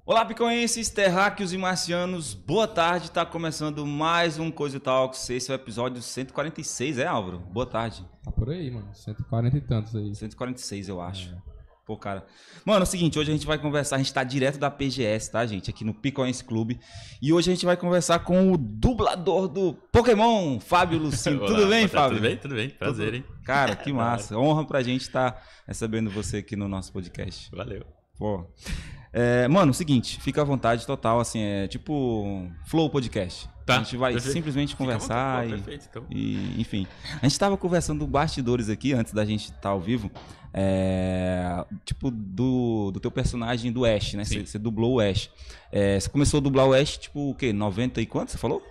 Olá, picoenses, terráqueos e marcianos, boa tarde, tá começando mais um Coisa e Talks, esse é o episódio 146, Álvaro? Boa tarde. Tá por aí, mano, 140 e tantos aí. 146, eu acho. Pô, cara. Mano, é o seguinte, hoje a gente vai conversar, a gente tá direto da PGS, tá, gente? Aqui no Picoense Clube. E hoje a gente vai conversar com o dublador do Pokémon, Fábio Lucino. Tudo bem, Fábio? Tudo bem. Prazer, hein? Cara, que massa. Honra pra gente estar recebendo você aqui no nosso podcast. Valeu. Pô. Mano, seguinte, fica à vontade total, assim, é tipo Flow Podcast. Tá, a gente vai perfeito. simplesmente conversar perfeito, então. e, enfim. A gente tava conversando bastidores aqui, antes da gente estar ao vivo, tipo do teu personagem do Ash, né? Você dublou o Ash. Você começou a dublar o Ash, tipo, o quê? 90 e quanto você falou?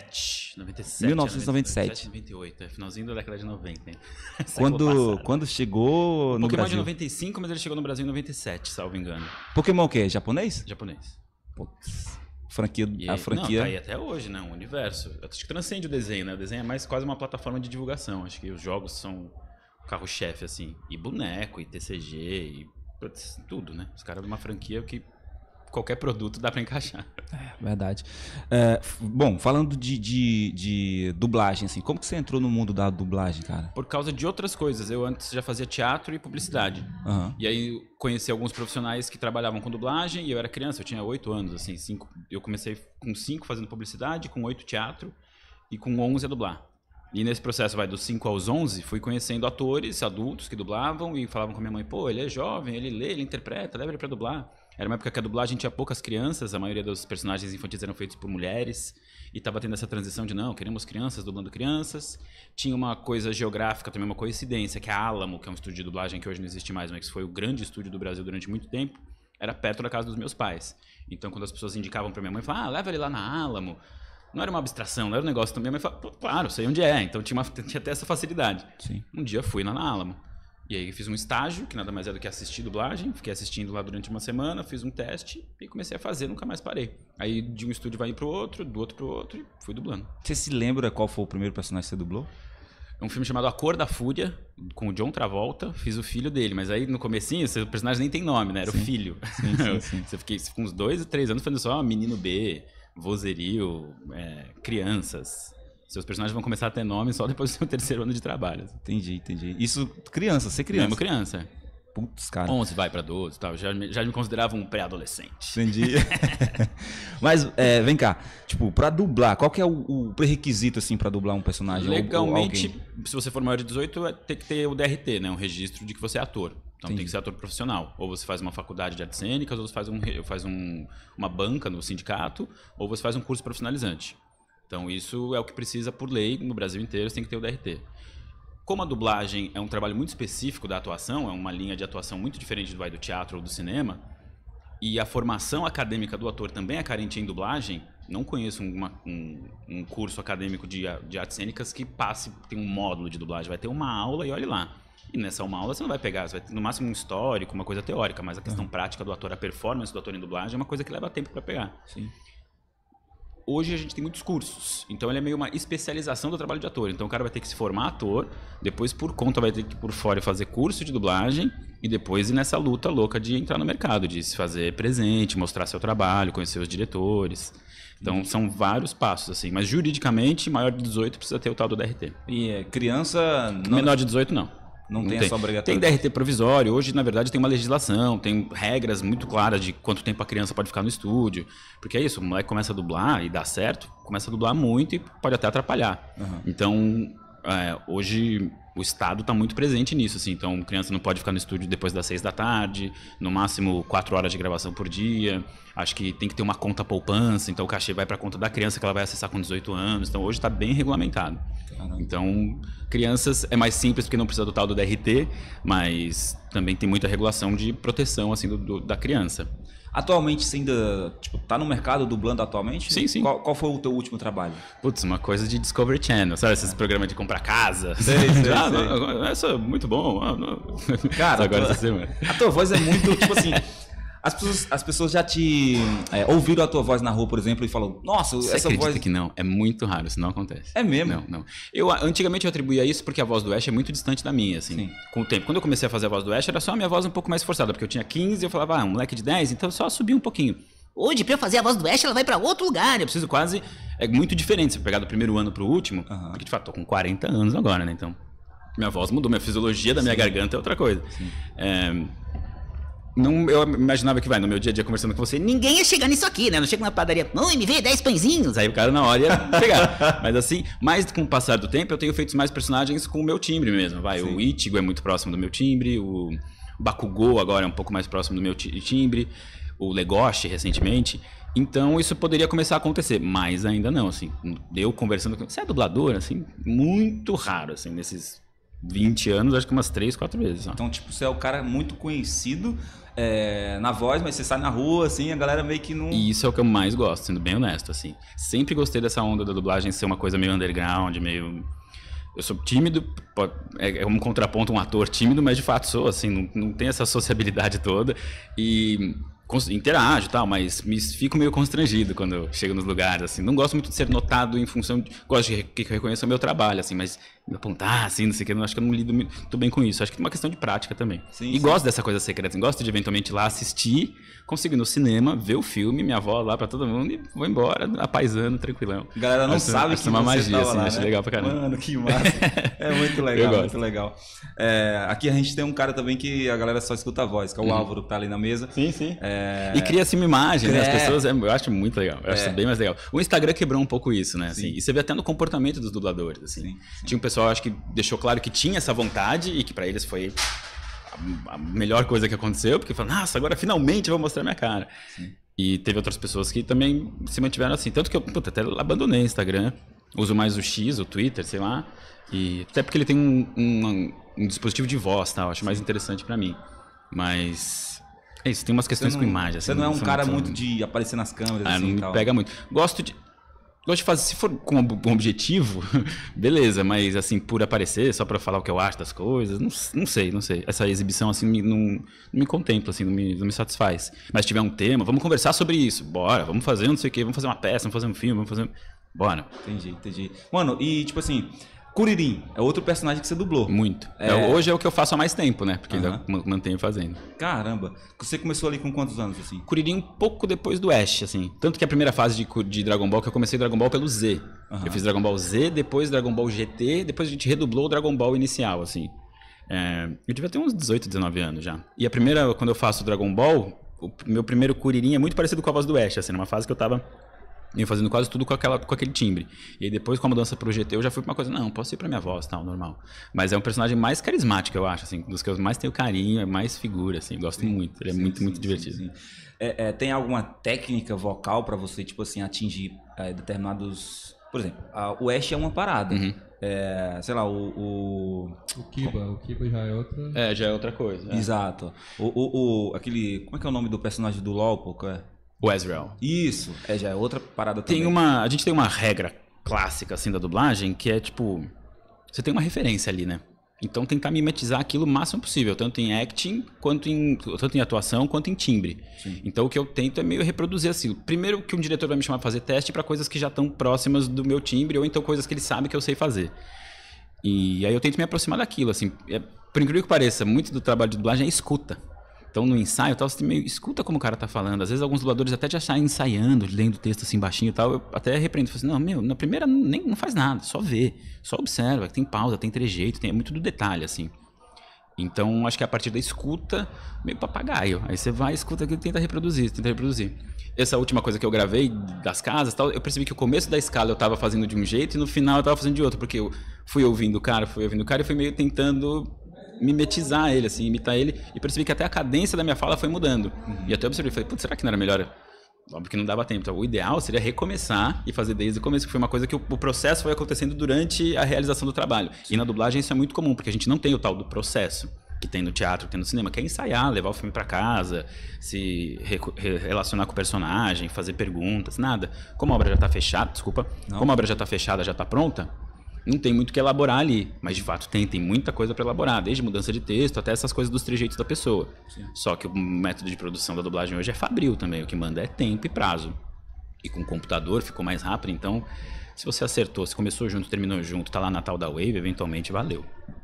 97. 1997. 98, finalzinho da década de 90, hein? Quando chegou no Pokémon Brasil? de 95, mas ele chegou no Brasil em 97, salvo engano. Pokémon o quê? Japonês? Japonês. Putz. A franquia. Não, tá aí até hoje, né? Um universo. Acho que transcende o desenho, né? O desenho é mais quase uma plataforma de divulgação. Acho que os jogos são o carro-chefe, assim. E boneco, e TCG, e tudo, né? Os caras de uma franquia que qualquer produto dá pra encaixar. Verdade. Bom, falando de dublagem, assim, como que você entrou no mundo da dublagem, cara? Por causa de outras coisas. Eu antes já fazia teatro e publicidade. Uhum. E aí conheci alguns profissionais que trabalhavam com dublagem e eu era criança, eu tinha 8 anos, assim, 5. Eu comecei com 5 fazendo publicidade, com 8 teatro e com 11 a dublar. E nesse processo, dos 5 aos 11, fui conhecendo atores adultos que dublavam e falavam com a minha mãe, pô, ele é jovem, ele lê, ele interpreta, leva ele pra dublar. Era uma época que a dublagem tinha poucas crianças, a maioria dos personagens infantis eram feitos por mulheres, e estava tendo essa transição de, não, queremos crianças dublando crianças. Tinha uma coisa geográfica também, uma coincidência, que a Alamo, que é um estúdio de dublagem que hoje não existe mais, mas que foi o grande estúdio do Brasil durante muito tempo, era perto da casa dos meus pais. Então, quando as pessoas indicavam pra minha mãe, falavam, leva ele lá na Alamo. Não era uma abstração, não era um negócio. Então, minha mãe falava, claro, sei onde é. Então, tinha até essa facilidade. Sim. Um dia, fui lá na Alamo. E aí fiz um estágio, que nada mais é do que assistir dublagem. Fiquei assistindo lá durante uma semana, fiz um teste e comecei a fazer, nunca mais parei. Aí de um estúdio vai pro outro, do outro pro outro e fui dublando. Você se lembra qual foi o primeiro personagem que você dublou? É um filme chamado A Cor da Fúria, com o John Travolta, fiz o filho dele. Mas aí no comecinho, o personagem nem tem nome, né? Era o filho. Sim. Você fiquei com uns 2 ou 3 anos fazendo só menino B, vozerio, crianças. Seus personagens vão começar a ter nome só depois do seu 3º ano de trabalho. Entendi. Isso, criança, você criança. Mesmo criança. Putz, cara. 11 vai pra 12 e tal. Já me considerava um pré-adolescente. Entendi. Mas, vem cá. Tipo, pra dublar, qual que é o pré-requisito, assim, pra dublar um personagem? Legalmente, ou alguém? se você for maior de 18, tem que ter o DRT, né? Um registro de que você é ator. Então Entendi. tem que ser ator profissional. Ou você faz uma faculdade de artes cênicas, ou você faz uma banca no sindicato, ou você faz um curso profissionalizante. Então isso é o que precisa por lei no Brasil inteiro, você tem que ter o DRT. Como a dublagem é um trabalho muito específico da atuação, é uma linha de atuação muito diferente do teatro ou do cinema, e a formação acadêmica do ator também é carente em dublagem, não conheço um curso acadêmico de artes cênicas que tem um módulo de dublagem, vai ter uma aula e olhe lá. E nessa uma aula você não vai pegar, você vai ter no máximo um histórico, uma coisa teórica, mas a questão prática do ator, a performance do ator em dublagem é uma coisa que leva tempo para pegar. Sim. Hoje a gente tem muitos cursos, então ele é meio uma especialização do trabalho de ator. Então o cara vai ter que se formar ator, depois por conta vai ter que ir por fora fazer curso de dublagem e depois ir nessa luta louca de entrar no mercado, de se fazer presente, mostrar seu trabalho, conhecer os diretores. Então são vários passos, assim. Mas juridicamente, maior de 18 precisa ter o tal do DRT. E criança... Menor de 18 não. Não tem essa obrigatória. Tem DRT provisório. Hoje, na verdade, tem uma legislação, tem regras muito claras de quanto tempo a criança pode ficar no estúdio. Porque é isso, o moleque começa a dublar e dá certo, começa a dublar muito e pode até atrapalhar. Uhum. Então, hoje o Estado está muito presente nisso. Assim. Então, a criança não pode ficar no estúdio depois das 6 da tarde, no máximo 4 horas de gravação por dia. Acho que tem que ter uma conta poupança, então o cachê vai para a conta da criança que ela vai acessar com 18 anos. Então, hoje está bem regulamentado. Caramba. Então, crianças é mais simples porque não precisa do tal do DRT, mas também tem muita regulação de proteção assim, da criança. Atualmente você ainda tá no mercado dublando atualmente? Sim. Qual foi o teu último trabalho? Putz, uma coisa de Discovery Channel, sabe? Esses programas de comprar casa. Sei. Não, essa é muito bom. Cara, agora a tua voz é muito, tipo assim... As pessoas já te ouviram a tua voz na rua, por exemplo, e falam, nossa, você essa voz... que não? É muito raro, isso não acontece. É mesmo? Não. Antigamente eu atribuía isso porque a voz do Ash é muito distante da minha, assim. Sim. Com o tempo. Quando eu comecei a fazer a voz do Ash, era só a minha voz um pouco mais forçada, porque eu tinha 15 e eu falava, um moleque de 10, então só subia um pouquinho. Hoje, pra eu fazer a voz do Ash, ela vai pra outro lugar. Eu preciso quase... É muito diferente se eu pegar do primeiro ano pro último. Porque, de fato, tô com 40 anos agora, né? Então, minha voz mudou. Minha fisiologia da minha garganta é outra coisa. Não, eu imaginava que no meu dia a dia conversando com você, ninguém ia chegar nisso aqui, né? Não chega na padaria, oi, me vê 10 pãezinhos. Aí o cara na hora ia pegar. Mas assim, mais com o passar do tempo, eu tenho feito mais personagens com o meu timbre mesmo. O Ichigo é muito próximo do meu timbre, o Bakugou agora é um pouco mais próximo do meu timbre, o Legoshi recentemente. Então isso poderia começar a acontecer, mas ainda não, assim. Eu conversando com... Você é dublador, assim? Muito raro, assim, nesses 20 anos, acho que umas 3, 4 vezes. Ó. Então, tipo, você é o cara muito conhecido na voz, mas você sai na rua, assim, a galera meio que não... E isso é o que eu mais gosto, sendo bem honesto, assim. Sempre gostei dessa onda da dublagem ser uma coisa meio underground, meio... Eu sou tímido, é um contraponto um ator tímido, mas de fato sou, assim, não tem essa sociabilidade toda. E... interajo e tal, mas fico meio constrangido quando eu chego nos lugares, assim. Não gosto muito de ser notado em função de... Gosto de que reconheça o meu trabalho, assim, mas me apontar, assim, não sei o que, acho que eu não lido muito bem com isso. Acho que é uma questão de prática também. Sim. Gosto dessa coisa secreta, assim, gosto de eventualmente ir lá assistir, conseguir ir no cinema, ver o filme, minha avó lá pra todo mundo e vou embora, apaisando, tranquilão. A galera não sabe que é uma magia, assim, lá, acho legal pra caramba. Mano, que massa. É muito legal, muito legal. Aqui a gente tem um cara também que a galera só escuta a voz, que é o Álvaro, que tá ali na mesa. Sim. E cria assim uma imagem, né? As pessoas, eu acho muito legal. Eu acho bem mais legal. O Instagram quebrou um pouco isso, né? Assim, e você vê até no comportamento dos dubladores, assim. Sim. Tinha um pessoal, acho que deixou claro que tinha essa vontade e que pra eles foi a melhor coisa que aconteceu, porque falaram, nossa, agora finalmente eu vou mostrar minha cara. Sim. E teve outras pessoas que também se mantiveram assim. Tanto que eu até abandonei o Instagram, uso mais o X, o Twitter, sei lá. E até porque ele tem um dispositivo de voz, tá? Eu acho mais interessante pra mim. Mas... é isso, tem umas questões com imagem. Assim, você não é um cara muito de aparecer nas câmeras, assim, não me pega muito. Gosto de fazer, se for com um objetivo, beleza, mas assim, por aparecer, só pra falar o que eu acho das coisas, não sei. Essa exibição, assim, não me contempla, assim, não me satisfaz. Mas se tiver um tema, vamos conversar sobre isso, bora, vamos fazer não sei o quê, vamos fazer uma peça, vamos fazer um filme, bora. Entendi. Mano, e tipo assim... Kuririn é outro personagem que você dublou. Muito. Hoje é o que eu faço há mais tempo, né? Porque ainda mantenho fazendo. Caramba. Você começou ali com quantos anos, assim? Kuririn um pouco depois do Ash, assim. Tanto que a primeira fase de Dragon Ball, que eu comecei Dragon Ball pelo Z. Eu fiz Dragon Ball Z, depois Dragon Ball GT, depois a gente redublou o Dragon Ball inicial, assim. Eu devia ter uns 18, 19 anos já. E a primeira, quando eu faço Dragon Ball, o meu primeiro Kuririn é muito parecido com a voz do Ash, assim. Numa fase que eu tava... ia fazendo quase tudo com aquele timbre. E aí depois, com a mudança pro GT, eu já fui pra uma coisa, não, posso ir pra minha voz, tal, normal. Mas é um personagem mais carismático, eu acho, assim, dos que eu mais tenho carinho, é mais figura, assim, gosto muito. Ele é muito divertido. Sim. Tem alguma técnica vocal pra você, tipo assim, atingir determinados... Por exemplo, o Ash é uma parada. Sei lá, o Kiba já é outra... já é outra coisa. Exato. Aquele... Como é que é o nome do personagem do LoL, pô? O Ezreal. Isso, já é outra parada também. A gente tem uma regra clássica, assim, da dublagem, que é, tipo... Você tem uma referência ali, né? Então, tentar mimetizar aquilo o máximo possível, tanto em acting, tanto em atuação, quanto em timbre. Sim. Então, o que eu tento é meio reproduzir assim. Primeiro que um diretor vai me chamar pra fazer teste para coisas que já estão próximas do meu timbre, ou então coisas que ele sabe que eu sei fazer. E aí eu tento me aproximar daquilo, assim. Por incrível que pareça, muito do trabalho de dublagem é escuta. Então, no ensaio, tal, você meio escuta como o cara tá falando. Às vezes, alguns dubladores até já saem ensaiando, lendo o texto assim baixinho e tal. Eu até repreendo. Falo assim, não, na primeira não faz nada, só vê. Só observa, tem pausa, tem trejeito, é muito do detalhe, assim. Então, acho que é a partir da escuta, meio papagaio. Aí você vai, escuta aquilo e tenta reproduzir. Essa última coisa que eu gravei, das casas e tal, eu percebi que o começo da escala eu tava fazendo de um jeito e no final eu tava fazendo de outro. Porque eu fui ouvindo o cara e fui meio tentando... mimetizar ele, assim, imitar ele, e percebi que até a cadência da minha fala foi mudando. E até eu observei, falei, putz, será que não era melhor? Óbvio que não dava tempo. Então, o ideal seria recomeçar e fazer desde o começo, que foi uma coisa que o processo foi acontecendo durante a realização do trabalho. Sim. E na dublagem isso é muito comum, porque a gente não tem o tal do processo que tem no teatro, que tem no cinema, que é ensaiar, levar o filme pra casa, se relacionar com o personagem, fazer perguntas, nada. Como a obra já tá fechada, como a obra já tá fechada, já tá pronta, não tem muito o que elaborar ali, mas de fato tem muita coisa para elaborar, desde mudança de texto até essas coisas dos trejeitos da pessoa. Sim. Só que o método de produção da dublagem hoje é fabril também, o que manda é tempo e prazo. E com o computador ficou mais rápido, então se você acertou, se começou junto, terminou junto, tá lá na tal da Wave, eventualmente valeu.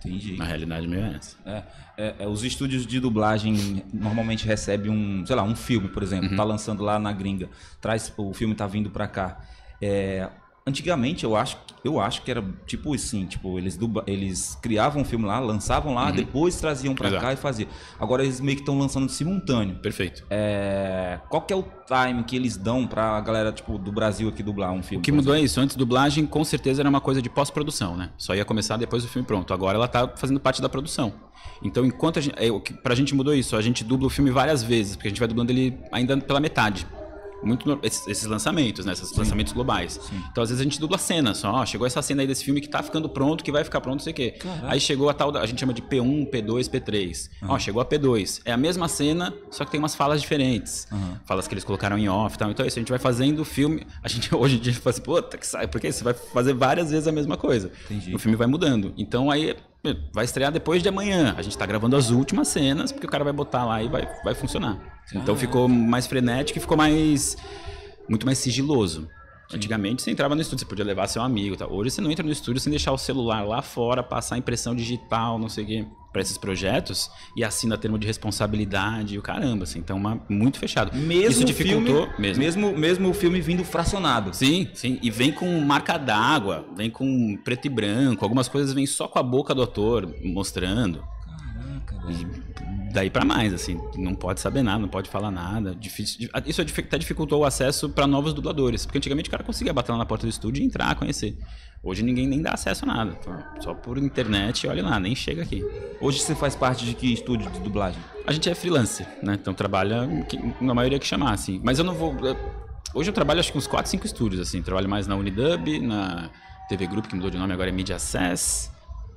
Entendi. Na realidade, meio é essa. Os estúdios de dublagem normalmente recebem um filme, por exemplo, tá lançando lá na gringa, o filme tá vindo pra cá. Antigamente eu acho que era tipo assim, tipo, eles criavam um filme lá, lançavam lá, depois traziam pra cá e faziam. Agora eles meio que estão lançando simultâneo. Perfeito. Qual que é o time que eles dão pra galera, tipo, do Brasil aqui dublar um filme? O que mudou é isso. Antes, dublagem com certeza era uma coisa de pós-produção, né? Só ia começar depois do filme pronto. Agora ela tá fazendo parte da produção. Então, enquanto pra gente mudou isso, a gente dubla o filme várias vezes, porque a gente vai dublando ele ainda pela metade. Esses lançamentos, né? Esses lançamentos globais. Sim. Então, às vezes a gente dubla cena só. Chegou essa cena aí desse filme que tá ficando pronto, que vai ficar pronto, não sei o quê. Caraca. Aí chegou a tal, a gente chama de P1, P2, P3. Chegou a P2. É a mesma cena, só que tem umas falas diferentes. Falas que eles colocaram em off e tal. Então é isso, a gente vai fazendo o filme. A gente hoje em dia fala assim, puta que sai, porque você vai fazer várias vezes a mesma coisa. Entendi. O filme vai mudando. Então aí vai estrear depois de amanhã. A gente tá gravando as últimas cenas, porque o cara vai botar lá e vai funcionar. Então ficou mais frenético e ficou muito mais sigiloso. Sim. Antigamente você entrava no estúdio, você podia levar seu amigo, tá? Hoje você não entra no estúdio sem deixar o celular lá fora, passar impressão digital, não sei o quê, para esses projetos e assina termo de responsabilidade e o caramba, assim. Então, muito fechado. Isso dificultou mesmo o filme vindo fracionado. Sim. E vem com marca d'água, vem com preto e branco, algumas coisas vêm só com a boca do ator mostrando. Caraca, velho. Daí pra mais, assim, não pode saber nada, não pode falar nada. Isso até dificultou o acesso pra novos dubladores, porque antigamente o cara conseguia bater lá na porta do estúdio e entrar, conhecer. Hoje ninguém nem dá acesso a nada, então, só por internet, olha lá, nem chega aqui. Hoje você faz parte de que estúdio de dublagem? A gente é freelancer, né, então trabalha na maioria que chamar, assim, mas eu não vou... Hoje eu trabalho acho que uns 4, 5 estúdios, assim, trabalho mais na Unidub, na TV Group, que mudou de nome, agora é Media Access,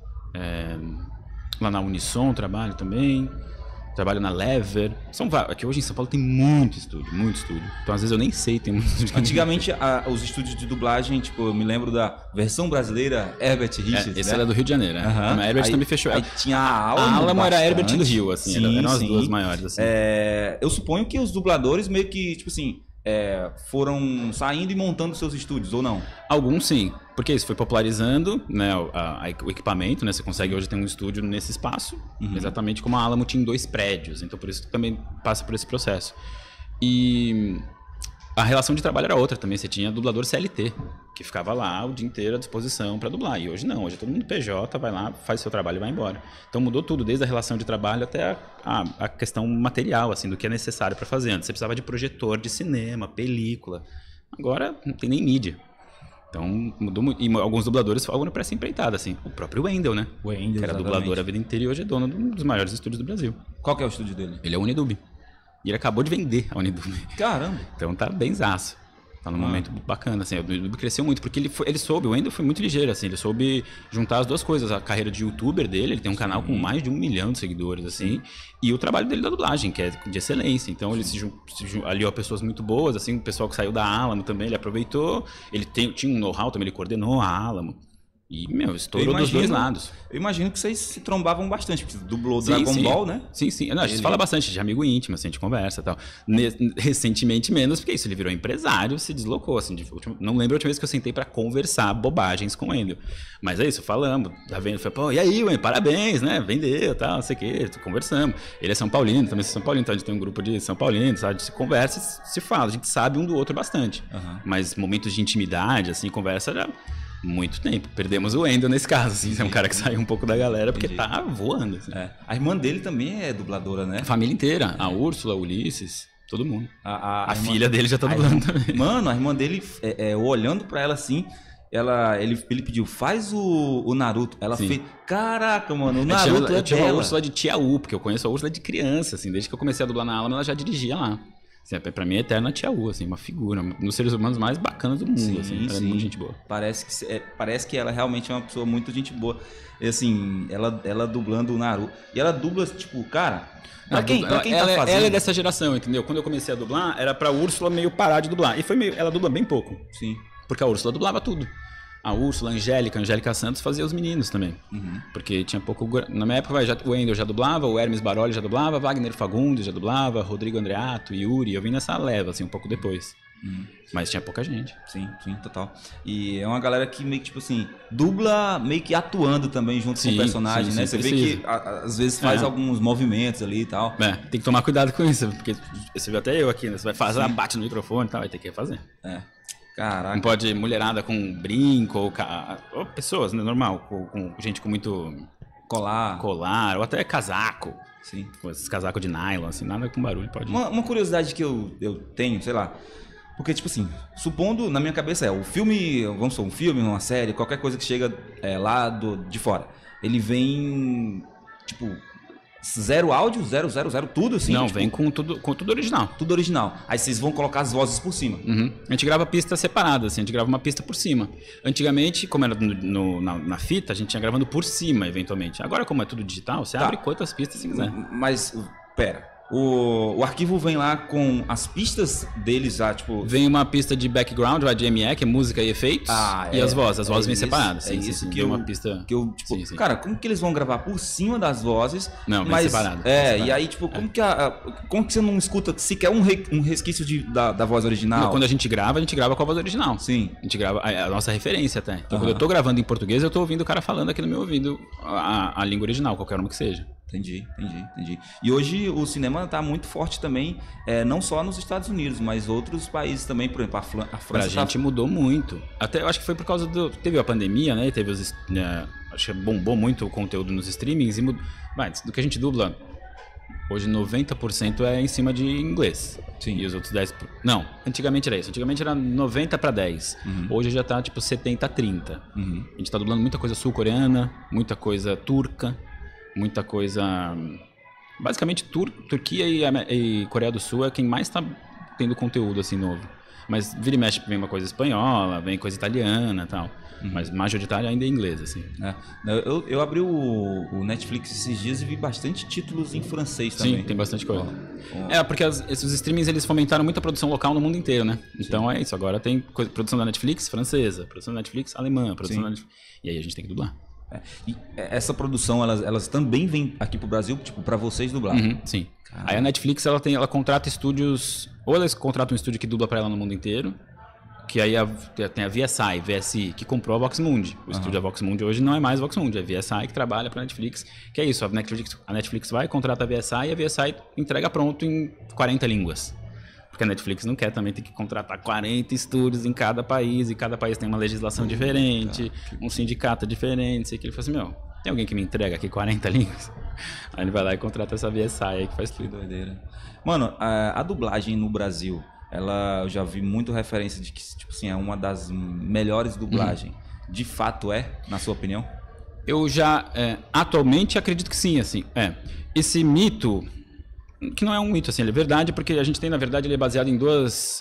lá na Unisson trabalho também... Trabalho na Lever. Aqui hoje em São Paulo tem muito estúdio. Então, às vezes, eu nem sei, tem muito estúdio. Antigamente, os estúdios de dublagem, tipo, eu me lembro da versão brasileira Herbert Richards, esse era do Rio de Janeiro, né? A Herbert também fechou. Aí tinha a Alamo. A Alamo era a Herbert do Rio, assim. Eram as duas maiores, assim. Eu suponho que os dubladores meio que, tipo assim, foram saindo e montando seus estúdios, ou não? Alguns sim, porque isso foi popularizando, né, o equipamento, né, você consegue hoje ter um estúdio nesse espaço, exatamente como a Alamo tinha em 2 prédios, então por isso que também passa por esse processo. E a relação de trabalho era outra também, você tinha dublador CLT, que ficava lá o dia inteiro à disposição para dublar, e hoje não, hoje é todo mundo PJ, vai lá, faz seu trabalho e vai embora. Então mudou tudo, desde a relação de trabalho até a questão material, assim, do que é necessário para fazer. Antes você precisava de projetor de cinema, película, agora não tem nem mídia. Então mudou muito, e alguns dubladores foram para essa empreitada, assim, o próprio Wendel, né? O Wendel, que era dublador a vida inteira e hoje é dono dos maiores estúdios do Brasil. Qual que é o estúdio dele? Ele é o Unidub. E ele acabou de vender a Unidub. Caramba! Então tá bem zaço. Tá num momento bacana, assim. O Unidub cresceu muito, porque ele soube, o Wendel foi muito ligeiro, assim. Ele soube juntar as duas coisas. A carreira de youtuber dele, ele tem um canal com mais de 1 milhão de seguidores, assim. E o trabalho dele da dublagem, que é de excelência. Então ele se aliou a pessoas muito boas, assim. O pessoal que saiu da Alamo também, ele aproveitou. Ele tinha um know-how também, ele coordenou a Alamo. E, estourou dos dois lados. Eu imagino que vocês se trombavam bastante, porque você dublou Dragon Ball, né? Sim. Não, a gente fala bastante de amigo íntimo, assim, a gente conversa e tal. Recentemente menos, porque isso, ele virou empresário, se deslocou, assim. Não lembro a última vez que eu sentei pra conversar bobagens com ele. Mas é isso, falamos. Tá vendo? Falei, pô, e aí, ué, parabéns, né? Vendeu e tal, não sei o quê, conversamos. Ele é São Paulino, também sou São Paulino, então a gente tem um grupo de São Paulino, sabe? A gente se conversa e se fala, a gente sabe um do outro bastante. Mas momentos de intimidade, assim, conversa já... Muito tempo. Perdemos o Wendel nesse caso, assim. É um cara que saiu um pouco da galera porque tá voando. Assim. A irmã dele também é dubladora, né? A família inteira. A Úrsula, o Ulisses, todo mundo. A filha dele já tá dublando também. Mano, a irmã dele, olhando pra ela assim, ele pediu, faz o Naruto. Ela fez, caraca, mano, o Naruto eu chamo a Úrsula de Tia U, porque eu conheço a Úrsula de criança, assim. Desde que eu comecei a dublar na Alamo, ela já dirigia lá. Assim, pra mim é eterna Tia U, assim, uma figura, um dos seres humanos mais bacanas do mundo, assim, ela é muito gente boa. Parece que ela realmente é uma pessoa muito gente boa. E, assim, ela dublando o Naruto. E ela dubla, tipo, cara... Pra quem tá fazendo... Ela é dessa geração, entendeu? Quando eu comecei a dublar, era pra Úrsula meio parar de dublar. E ela dubla bem pouco. Sim. Porque a Úrsula dublava tudo. A Úrsula, a Angélica Santos fazia os meninos também. Porque tinha pouco... Na minha época, o Wendel já dublava, o Hermes Baroli já dublava, Wagner Fagundes já dublava, Rodrigo Andreato, Yuri. Eu vim nessa leva, assim, um pouco depois. Mas tinha pouca gente. Sim, total. E é uma galera que meio que, tipo assim, dubla meio que atuando também junto com o personagem, né? Você vê que às vezes faz alguns movimentos ali e tal. Tem que tomar cuidado com isso, porque você viu até eu aqui, né? Você vai fazer, bate no microfone e tal, vai ter que fazer. Caraca. Não pode mulherada com brinco ou pessoas, né? Normal, com gente com muito colar ou até casaco. Sim. Com esses casacos de nylon, assim, nada com barulho pode. Uma curiosidade que eu tenho, sei lá. Porque, tipo assim, supondo, na minha cabeça o filme, vamos supor, um filme, uma série, qualquer coisa que chega lá de fora, ele vem, tipo, zero áudio, zero, tudo assim? Não, tipo, vem com tudo original. Tudo original. Aí vocês vão colocar as vozes por cima. A gente grava pista separada, assim, a gente grava uma pista por cima. Antigamente, como era na fita, a gente ia gravando por cima, eventualmente. Agora, como é tudo digital, você abre quantas pistas você quiser. Mas, pera... O arquivo vem lá com as pistas deles já, tipo... Vem uma pista de background, vai de ME, que é música e efeitos, e as vozes. As vozes vêm separadas. É isso que uma pista... tipo, sim. Cara, como que eles vão gravar por cima das vozes? Não, vem separado. E aí, tipo, como que você não escuta sequer um resquício da voz original? Não, quando a gente grava com a voz original. Sim. A gente grava a nossa referência até. Então, quando eu tô gravando em português, eu tô ouvindo o cara falando aqui no meu ouvido a língua original, qualquer uma que seja. Entendi. E hoje o cinema está muito forte também, não só nos Estados Unidos, mas outros países também, por exemplo, a França. Pra gente mudou muito. Até eu acho que foi por causa teve a pandemia, né? Teve acho que bombou muito o conteúdo nos streamings e do que a gente dubla. Hoje 90% é em cima de inglês. Sim. E os outros 10%... Não, antigamente era isso. Antigamente era 90/10. Hoje já tá tipo 70/30. A gente tá dublando muita coisa sul-coreana, muita coisa turca, muita coisa... Basicamente, Turquia e Coreia do Sul é quem mais tá tendo conteúdo assim novo. Mas vira e mexe, vem uma coisa espanhola, vem coisa italiana e tal. Mas majoritário ainda é inglês, assim. Eu abri o Netflix esses dias e vi bastante títulos em francês também. Sim, tem bastante coisa. Porque esses streamings, eles fomentaram muita produção local no mundo inteiro, né? Então é isso, agora tem produção da Netflix francesa, produção da Netflix alemã, produção da Netflix... E aí a gente tem que dublar. E essa produção, elas também vêm aqui pro Brasil, tipo, pra vocês dublar? Sim. Aí a Netflix, ela contrata estúdios, ou elas contratam um estúdio que dubla pra ela no mundo inteiro, que aí tem a VSI, que comprou a Voxmundi. O estúdio da Voxmundi hoje não é mais Voxmundi, é a VSI que trabalha pra Netflix, que é isso, a Netflix vai, contrata a VSI e a VSI entrega pronto em 40 línguas. Porque a Netflix não quer também ter que contratar 40 estúdios em cada país, e cada país tem uma legislação diferente, um sindicato diferente, sei que ele fala assim, tem alguém que me entrega aqui 40 línguas? Aí ele vai lá e contrata essa VSI aí que faz tudo. Que doideira. Mano, a dublagem no Brasil, eu já vi muito referência de que, tipo assim, é uma das melhores dublagens. De fato na sua opinião? Eu já, atualmente, acredito que sim, assim. Esse mito... Que não é um mito, assim, ele é verdade, porque a gente tem, na verdade, ele é baseado em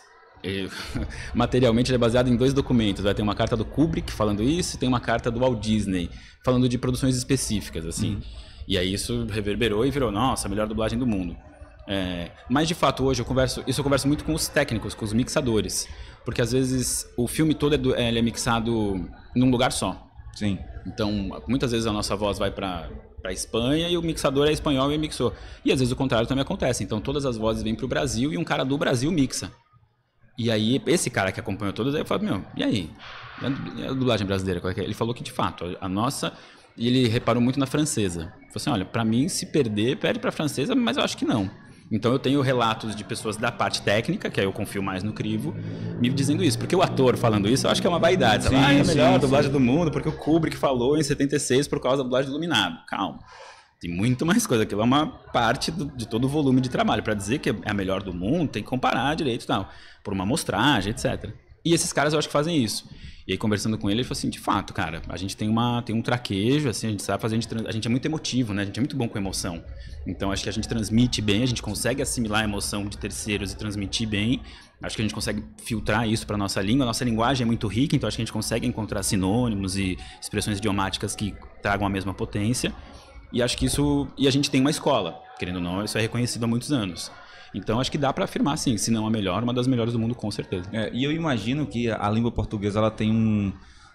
materialmente, ele é baseado em 2 documentos. Vai ter uma carta do Kubrick falando isso e tem uma carta do Walt Disney falando de produções específicas, assim. E aí isso reverberou e virou, nossa, a melhor dublagem do mundo. Mas, de fato, hoje eu converso muito com os técnicos, com os mixadores. Porque, às vezes, o filme todo ele é mixado num lugar só. Sim. Então, muitas vezes a nossa voz vai para Espanha e o mixador é espanhol e mixou. E às vezes o contrário também acontece. Então todas as vozes vêm pro Brasil e um cara do Brasil mixa. E aí esse cara que acompanhou todas, aí eu falo, e aí? E a dublagem brasileira, qual é que é? Ele falou que de fato, a nossa... E ele reparou muito na francesa. Ele falou assim, olha, pra mim se perder, perde pra francesa, mas eu acho que não. Então eu tenho relatos de pessoas da parte técnica, que aí eu confio mais no crivo, me dizendo isso. Porque o ator falando isso, eu acho que é uma vaidade. Sim, é a melhor dublagem do mundo, porque o Kubrick falou em 76 por causa da dublagem do Iluminado. Calma. Tem muito mais coisa. Aquilo é uma parte de todo o volume de trabalho. Para dizer que é a melhor do mundo, tem que comparar direito e tal. Por uma amostragem, etc. E esses caras eu acho que fazem isso. E aí, conversando com ele, ele falou assim, de fato, cara, a gente tem um traquejo, assim, a gente sabe fazer, a gente é muito emotivo, né? A gente é muito bom com emoção. Então, acho que a gente transmite bem, a gente consegue assimilar a emoção de terceiros e transmitir bem. Acho que a gente consegue filtrar isso para nossa língua. A nossa linguagem é muito rica, então acho que a gente consegue encontrar sinônimos e expressões idiomáticas que tragam a mesma potência. E acho que isso... E a gente tem uma escola, querendo ou não, isso é reconhecido há muitos anos. Então, acho que dá para afirmar, sim, se não a melhor, uma das melhores do mundo, com certeza. E eu imagino que a língua portuguesa, ela tem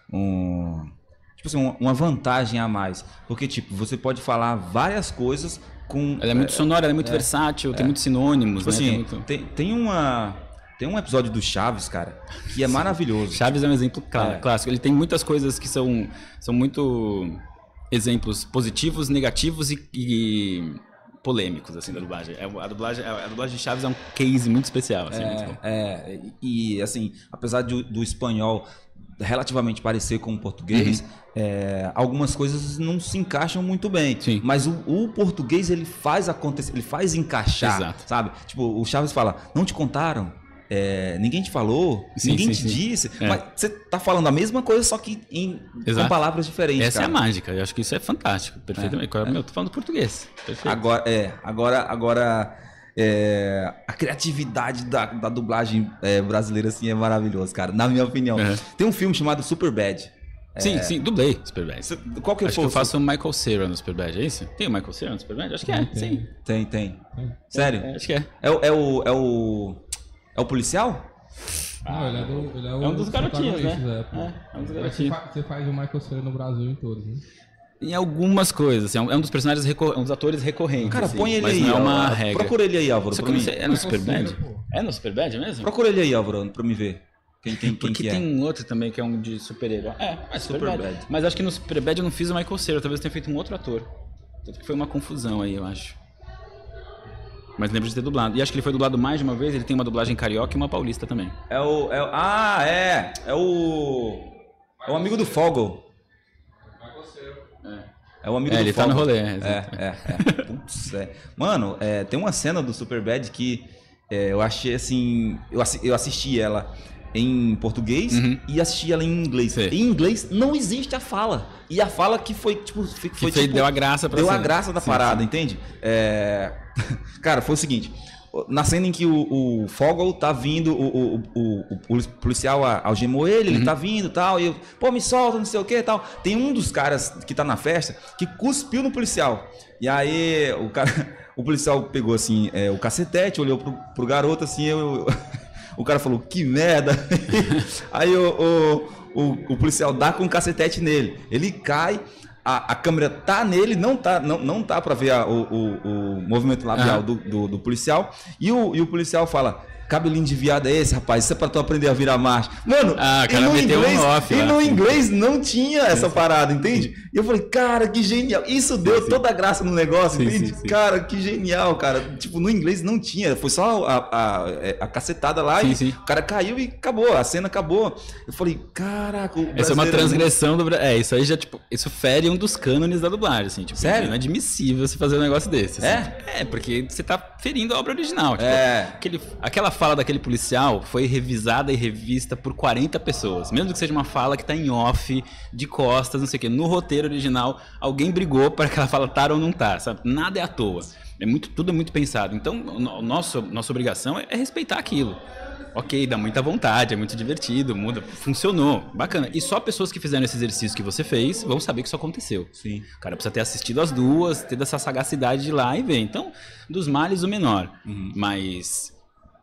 tipo assim, uma vantagem a mais. Porque, tipo, você pode falar várias coisas com... Ela é muito sonora, ela é muito versátil, tem muitos sinônimos, tipo né? Assim, tem Tem um episódio do Chaves, cara, que é maravilhoso. Chaves é um exemplo clássico. Ele tem muitas coisas que são muito exemplos positivos, negativos e polêmicos, assim, da dublagem. A dublagem de Chaves é um case muito especial, assim, muito bom. E assim, apesar do espanhol relativamente parecer com o português, algumas coisas não se encaixam muito bem. Sim. Mas o português, ele faz acontecer, ele faz encaixar, Exato. sabe? Tipo, o Chaves fala, não te contaram? Ninguém te falou? Ninguém te disse? Mas você tá falando a mesma coisa, só que com palavras diferentes, Essa é a mágica. Eu acho que isso é fantástico, perfeitamente. Eu tô falando português. Perfeito. Agora a criatividade da dublagem brasileira assim é maravilhosa, cara, na minha opinião. Tem um filme chamado Superbad. Sim, dublei Superbad. Qual que acho que eu faço o Michael Cera no Superbad, é isso? Tem o Michael Cera no Superbad? Acho que sim. Tem. Sério? Acho que é. É o policial? Não, ele é um dos garotinhos, né? É um dos garotinhos. Você faz o Michael Cera no Brasil em todos, né? Em algumas coisas, assim, é um dos personagens, um dos atores recorrentes. Cara, assim, põe ele mas aí. Não é uma regra. Procura ele aí, Álvaro. Só que é no Superbad? É no Superbad mesmo? Procura ele aí, Álvaro, pra me ver. Porque tem um outro também que é um de super-herói. É Superbad. Mas acho que no Superbad eu não fiz o Michael Cera, talvez eu tenha feito um outro ator. Tanto que foi uma confusão aí, eu acho. Mas lembro de ter dublado. E acho que ele foi dublado mais de uma vez, ele tem uma dublagem carioca e uma paulista também. É o amigo do Fogel. É o amigo do ele Fogel. Tá no rolê. Putz, Mano, tem uma cena do Superbad que eu achei assim... Eu assisti ela em português e assisti ela em inglês. Sim. Em inglês não existe a fala. E a fala que foi tipo... Deu a graça pra Deu a graça da parada, entende? Cara, foi o seguinte... Na cena em que o Fogel tá vindo, o policial algemou ele tá vindo e tal, e eu, me solta, não sei o que e tal. Tem um dos caras que tá na festa que cuspiu no policial. E aí o policial pegou assim, o cacetete, olhou pro garoto assim, o cara falou, que merda. Aí o policial dá com o cacetete nele. Ele cai. A câmera tá nele, não tá pra ver o movimento labial do policial. E o policial fala, cabelinho de viado é esse, rapaz? Isso é pra tu aprender a virar macho. Mano, cara meteu um off, e no inglês não tinha essa parada, entende? E eu falei, cara, que genial. Isso deu toda a graça no negócio, entende? Sim. Cara, que genial, cara. Tipo, no inglês não tinha. Foi só a cacetada lá e o cara caiu e acabou. A cena acabou. Eu falei, caraca, o essa é uma transgressão do... isso aí já, tipo... Isso fere um dos cânones da dublagem, assim. Tipo, sério? É inadmissível você fazer um negócio desse. Assim. Porque você tá ferindo a obra original. Tipo, aquela fala daquele policial foi revisada e revista por 40 pessoas. Mesmo que seja uma fala que tá em off, de costas, não sei o quê. No roteiro original, alguém brigou para que ela fala tá ou não tá, sabe? Nada é à toa. Tudo é muito pensado. Então, nossa obrigação é respeitar aquilo. Ok, dá muita vontade, é muito divertido, muda, funcionou, bacana. E só pessoas que fizeram esse exercício que você fez vão saber que isso aconteceu. Sim. O cara precisa ter assistido as duas, ter essa sagacidade de ir lá e ver. Então, dos males o menor. Mas...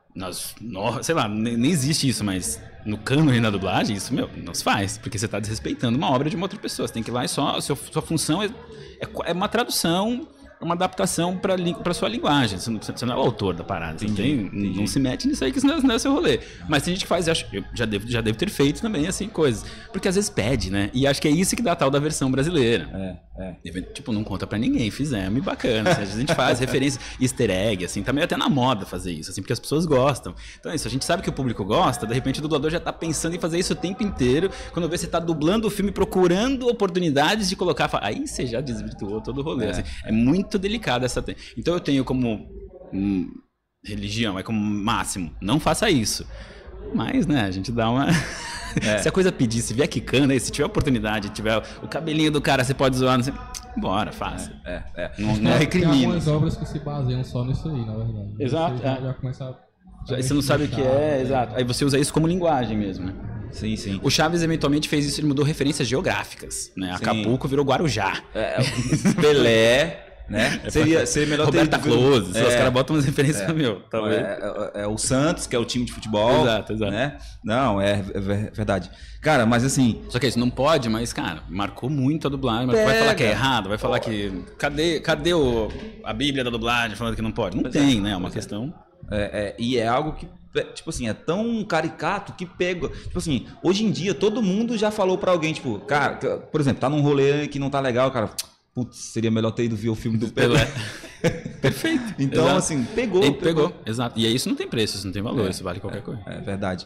sei lá, nem existe isso, mas no cânone na dublagem, isso, não se faz, porque você está desrespeitando uma obra de uma outra pessoa. Você tem que ir lá e sua função é uma tradução, uma adaptação para sua linguagem. Você não é o autor da parada. Você não se mete nisso aí, que isso não é seu rolê. Mas tem gente que faz, eu já devo ter feito também, assim, coisas. Porque às vezes pede, né? E acho que é isso que dá a tal da versão brasileira. Tipo, não conta pra ninguém, fizemos e bacana. Assim, a gente faz referência, easter egg, assim, tá meio até na moda fazer isso, assim, porque as pessoas gostam. Então é isso, a gente sabe que o público gosta, de repente o dublador já tá pensando em fazer isso o tempo inteiro. Quando vê você tá dublando o filme, procurando oportunidades de colocar, aí você já desvirtuou todo o rolê. Assim. É muito delicado essa... Então eu tenho como religião, como máximo, não faça isso. Mas, né, a gente dá uma... Se a coisa pedir, se vier quicando aí, se tiver oportunidade, tiver o cabelinho do cara, você pode zoar, não sei... Bora, faça. Não recrimina. Tem algumas obras que se baseiam só nisso aí, na verdade. Exato. Você já começa a... Aí você não sabe o que é, exato. Aí você usa isso como linguagem mesmo, né? Sim. O Chaves eventualmente fez isso, ele mudou referências geográficas, né? Acapulco virou Guarujá. Pelé... Né? Seria melhor Roberta Close, os caras botam umas referências talvez. O Santos, que é o time de futebol. Exato. Né? Não, é verdade. Cara, mas assim... Só que isso não pode, mas, cara, marcou muito a dublagem. Mas vai falar que é errado, vai falar que... Cadê a Bíblia da dublagem falando que não pode? Não tem, né? É uma questão... E é algo que, tipo assim, é tão caricato que pega. Tipo assim, hoje em dia todo mundo já falou pra alguém, tipo, cara, por exemplo, tá num rolê que não tá legal, cara. Putz, seria melhor ter ido ver o filme do Pelé. Perfeito. Então, Exato. assim, pegou. Exato. E aí isso não tem preço, isso não tem valor, isso vale qualquer coisa. É verdade.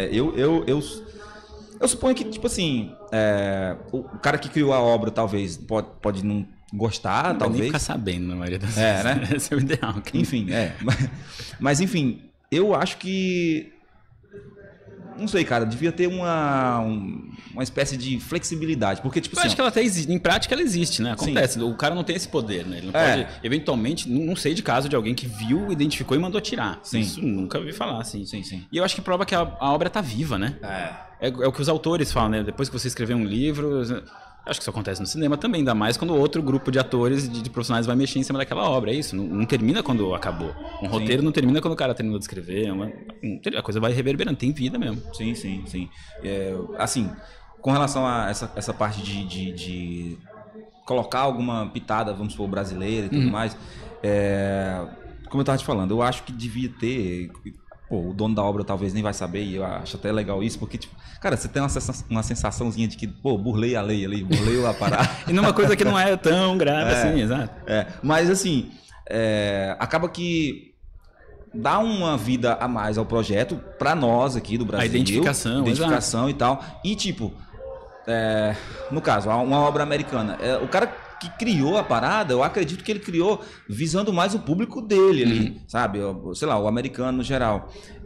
Eu suponho que, tipo assim, o cara que criou a obra talvez pode não gostar, Não talvez. nem ficar sabendo na maioria das vezes. Né? Esse é o ideal. Cara. Enfim, Mas, enfim, eu acho que... Não sei, cara, devia ter uma espécie de flexibilidade, porque, tipo Eu assim... acho que ela até existe, em prática ela existe, né? Acontece, Sim. o cara não tem esse poder, né? Ele não pode, eventualmente, não sei de caso de alguém que viu, identificou e mandou tirar. Sim. Isso nunca ouvi falar, assim. Sim. E eu acho que prova que a obra tá viva, né? É o que os autores falam, né? Depois que você escrever um livro... Acho que isso acontece no cinema também, ainda mais quando outro grupo de atores, de profissionais vai mexer em cima daquela obra. É isso, não termina quando acabou. Um roteiro não termina quando o cara terminou de escrever. A coisa vai reverberando, tem vida mesmo. Sim. Assim, com relação a essa parte de colocar alguma pitada, vamos supor, brasileira e tudo mais, como eu estava te falando, eu acho que devia ter... Pô, o dono da obra talvez nem vai saber, e eu acho até legal isso, porque, tipo, cara, você tem uma sensaçãozinha de que, pô, burlei a lei ali, burlei a parada. E numa coisa que não é tão grave assim, exato. Mas, assim, acaba que dá uma vida a mais ao projeto, pra nós aqui do Brasil. A identificação e tal. E, tipo, no caso, uma obra americana. O cara que criou a parada, eu acredito que ele criou visando mais o público dele ali, sabe? Sei lá, o americano no geral.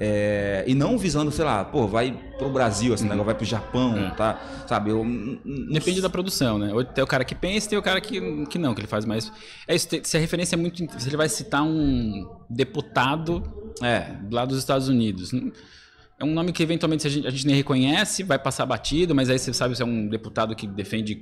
E não visando, sei lá, pô, vai pro Brasil, assim, negócio vai pro Japão, tá? Sabe? Depende da produção, né? Tem o cara que pensa e tem o cara que não, que ele faz mais... Isso, se a referência é muito... Se ele vai citar um deputado lá dos Estados Unidos... É um nome que eventualmente a gente nem reconhece, vai passar batido, mas aí você sabe se é um deputado que defende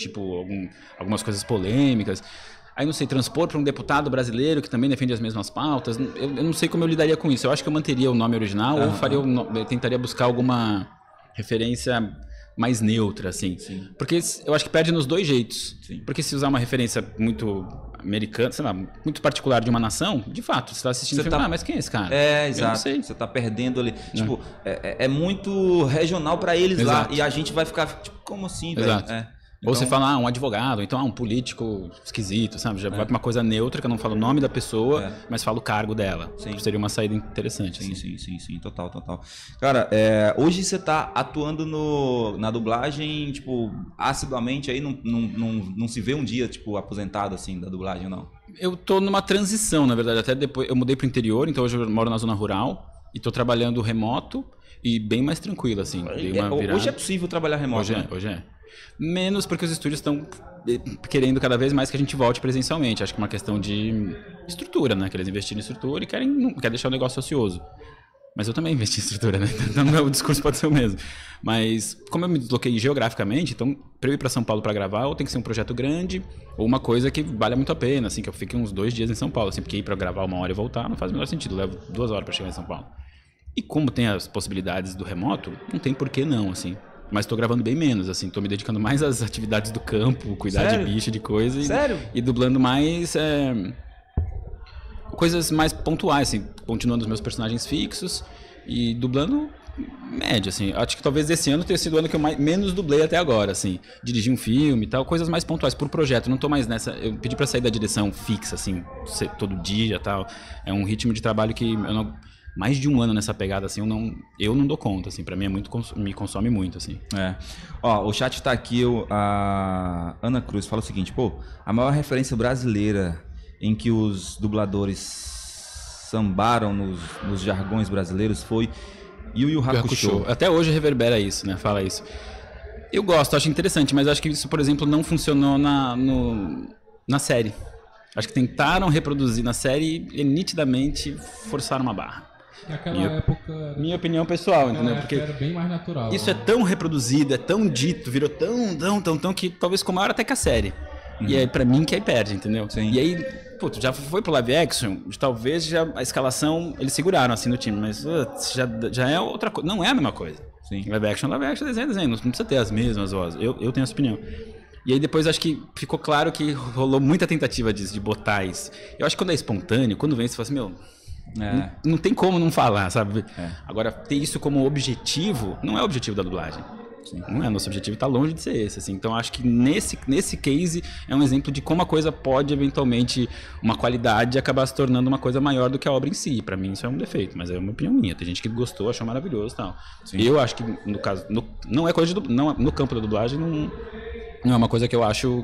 algumas coisas polêmicas. Aí não sei, transpor para um deputado brasileiro que também defende as mesmas pautas. Eu não sei como eu lidaria com isso. Eu acho que eu manteria o nome original ou eu tentaria buscar alguma referência mais neutra, assim. Sim. Porque eu acho que perde nos dois jeitos. Sim. Porque se usar uma referência muito americana, sei lá, muito particular de uma nação, de fato, você está assistindo o filme, mas quem é esse cara? Exato. Eu não sei. Você tá perdendo ali. Tipo, é muito regional pra eles lá. E a gente vai ficar, tipo, como assim, velho? Exato. Ou você fala, um advogado, então um político esquisito, sabe? Já vai pra uma coisa neutra, que eu não falo o nome da pessoa, mas falo o cargo dela. Sim. Seria uma saída interessante. Sim, total. Cara, hoje você tá atuando na dublagem, tipo, assiduamente aí, não se vê um dia, tipo, aposentado, assim, da dublagem, não? Eu tô numa transição, na verdade, até depois, eu mudei pro interior, então hoje eu moro na zona rural, e tô trabalhando remoto, e bem mais tranquilo, assim. Hoje é possível trabalhar remoto, Hoje é. Menos porque os estúdios estão querendo cada vez mais que a gente volte presencialmente. Acho que é uma questão de estrutura, né? Que eles investiram em estrutura e querem deixar o negócio ocioso. Mas eu também investi em estrutura, né? Então o discurso pode ser o mesmo. Mas como eu me desloquei geograficamente, então para eu ir para São Paulo para gravar, ou tem que ser um projeto grande, ou uma coisa que vale muito a pena, assim, que eu fique uns 2 dias em São Paulo, assim, porque ir para gravar 1 hora e voltar não faz o menor sentido. Eu levo 2 horas para chegar em São Paulo. E como tem as possibilidades do remoto, não tem por que não, assim. Mas tô gravando bem menos, assim, tô me dedicando mais às atividades do campo, cuidar de bicho, de coisa. E dublando mais coisas mais pontuais, assim, continuando os meus personagens fixos e dublando média, assim. Acho que talvez esse ano tenha sido o ano que eu menos dublei até agora, assim. Dirigir um filme e tal, coisas mais pontuais por projeto. Não tô mais nessa... Eu pedi pra sair da direção fixa, assim, todo dia e tal. É um ritmo de trabalho que eu não... Mais de 1 ano nessa pegada, assim, eu não dou conta, assim, pra mim me consome muito, assim. Ó, o chat tá aqui, a Ana Cruz fala o seguinte, pô, a maior referência brasileira em que os dubladores sambaram nos jargões brasileiros foi Yu Yu Hakusho. Até hoje reverbera isso, né, fala isso. Eu gosto, acho interessante, mas acho que isso, por exemplo, não funcionou na série. Acho que tentaram reproduzir na série e nitidamente forçaram uma barra. Naquela época... Minha opinião pessoal, entendeu? Porque era bem mais natural. Isso é tão reproduzido, é tão dito, virou tão que talvez ficou maior até que a série. E aí, pra mim, que aí perde, entendeu? Sim. E aí, putz, já foi pro live action, talvez já a escalação, eles seguraram assim no time, mas já é outra coisa. Não é a mesma coisa. Sim. Live action, desenho. Não precisa ter as mesmas vozes. Eu tenho essa opinião. E aí depois acho que ficou claro que rolou muita tentativa de botar isso. Eu acho que quando é espontâneo, quando vem, você fala assim, Não tem como não falar, sabe? Agora, ter isso como objetivo, não é o objetivo da dublagem. Sim. Não é, nosso objetivo está longe de ser esse, assim. Então acho que nesse case é um exemplo de como a coisa pode eventualmente, uma qualidade, acabar se tornando uma coisa maior do que a obra em si. Para mim isso é um defeito, mas é uma opinião minha. Tem gente que gostou, achou maravilhoso e tal. Sim. Eu acho que no caso, não é coisa de no campo da dublagem não é uma coisa que eu acho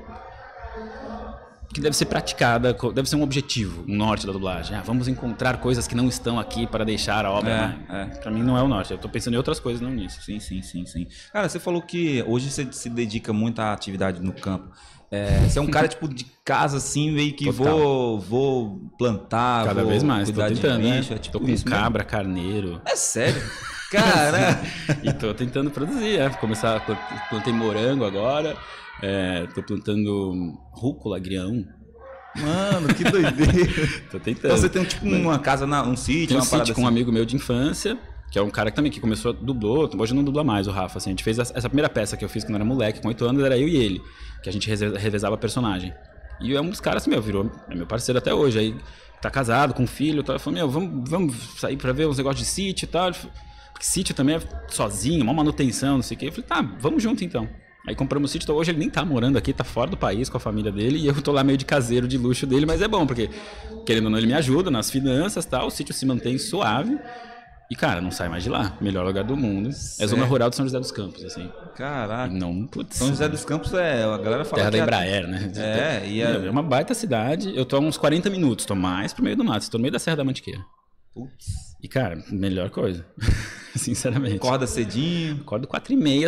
que deve ser praticada, deve ser um objetivo, um norte da dublagem. Vamos encontrar coisas que não estão aqui para deixar a obra. Pra mim não é o norte, eu tô pensando em outras coisas, não nisso. Sim. Cara, você falou que hoje você se dedica muito à atividade no campo. Você é um cara tipo de casa assim, meio que vou plantar, cada vez mais, tô tentando, bicho, né? Tô com cabra, carneiro. É sério? Cara! E tô tentando produzir, plantei morango agora. Tô plantando rúcula, agrião. Mano, que doideira. Tô tentando. Então você tem tipo uma casa, um sítio, tem uma parada sítio com um amigo meu de infância, que é um cara que começou a dublou, hoje não dubla mais, o Rafa, assim. A gente fez essa primeira peça que eu fiz quando eu era moleque, com 8 anos, era eu e ele, que a gente revezava personagem. E é um dos caras, é meu parceiro até hoje, aí tá casado, com filho, tá, falou, vamos sair pra ver uns negócios de sítio e tal. Porque sítio também é sozinho, uma manutenção, não sei o quê. Eu falei, tá, vamos junto então. Aí compramos o sítio, então hoje ele nem tá morando aqui, tá fora do país com a família dele, e eu tô lá meio de caseiro de luxo dele, mas é bom, porque querendo ou não ele me ajuda nas finanças e tal, o sítio se mantém suave, e cara, não sai mais de lá, melhor lugar do mundo, é zona rural de São José dos Campos, assim. Caraca. Não, putz. São José dos Campos a galera fala terra da Embraer, né? É uma baita cidade, eu tô a uns 40 minutos, tô mais pro meio do mato, tô no meio da Serra da Mantiqueira. Putz. E cara, melhor coisa, sinceramente. Acorda cedinho. Acordo 4h30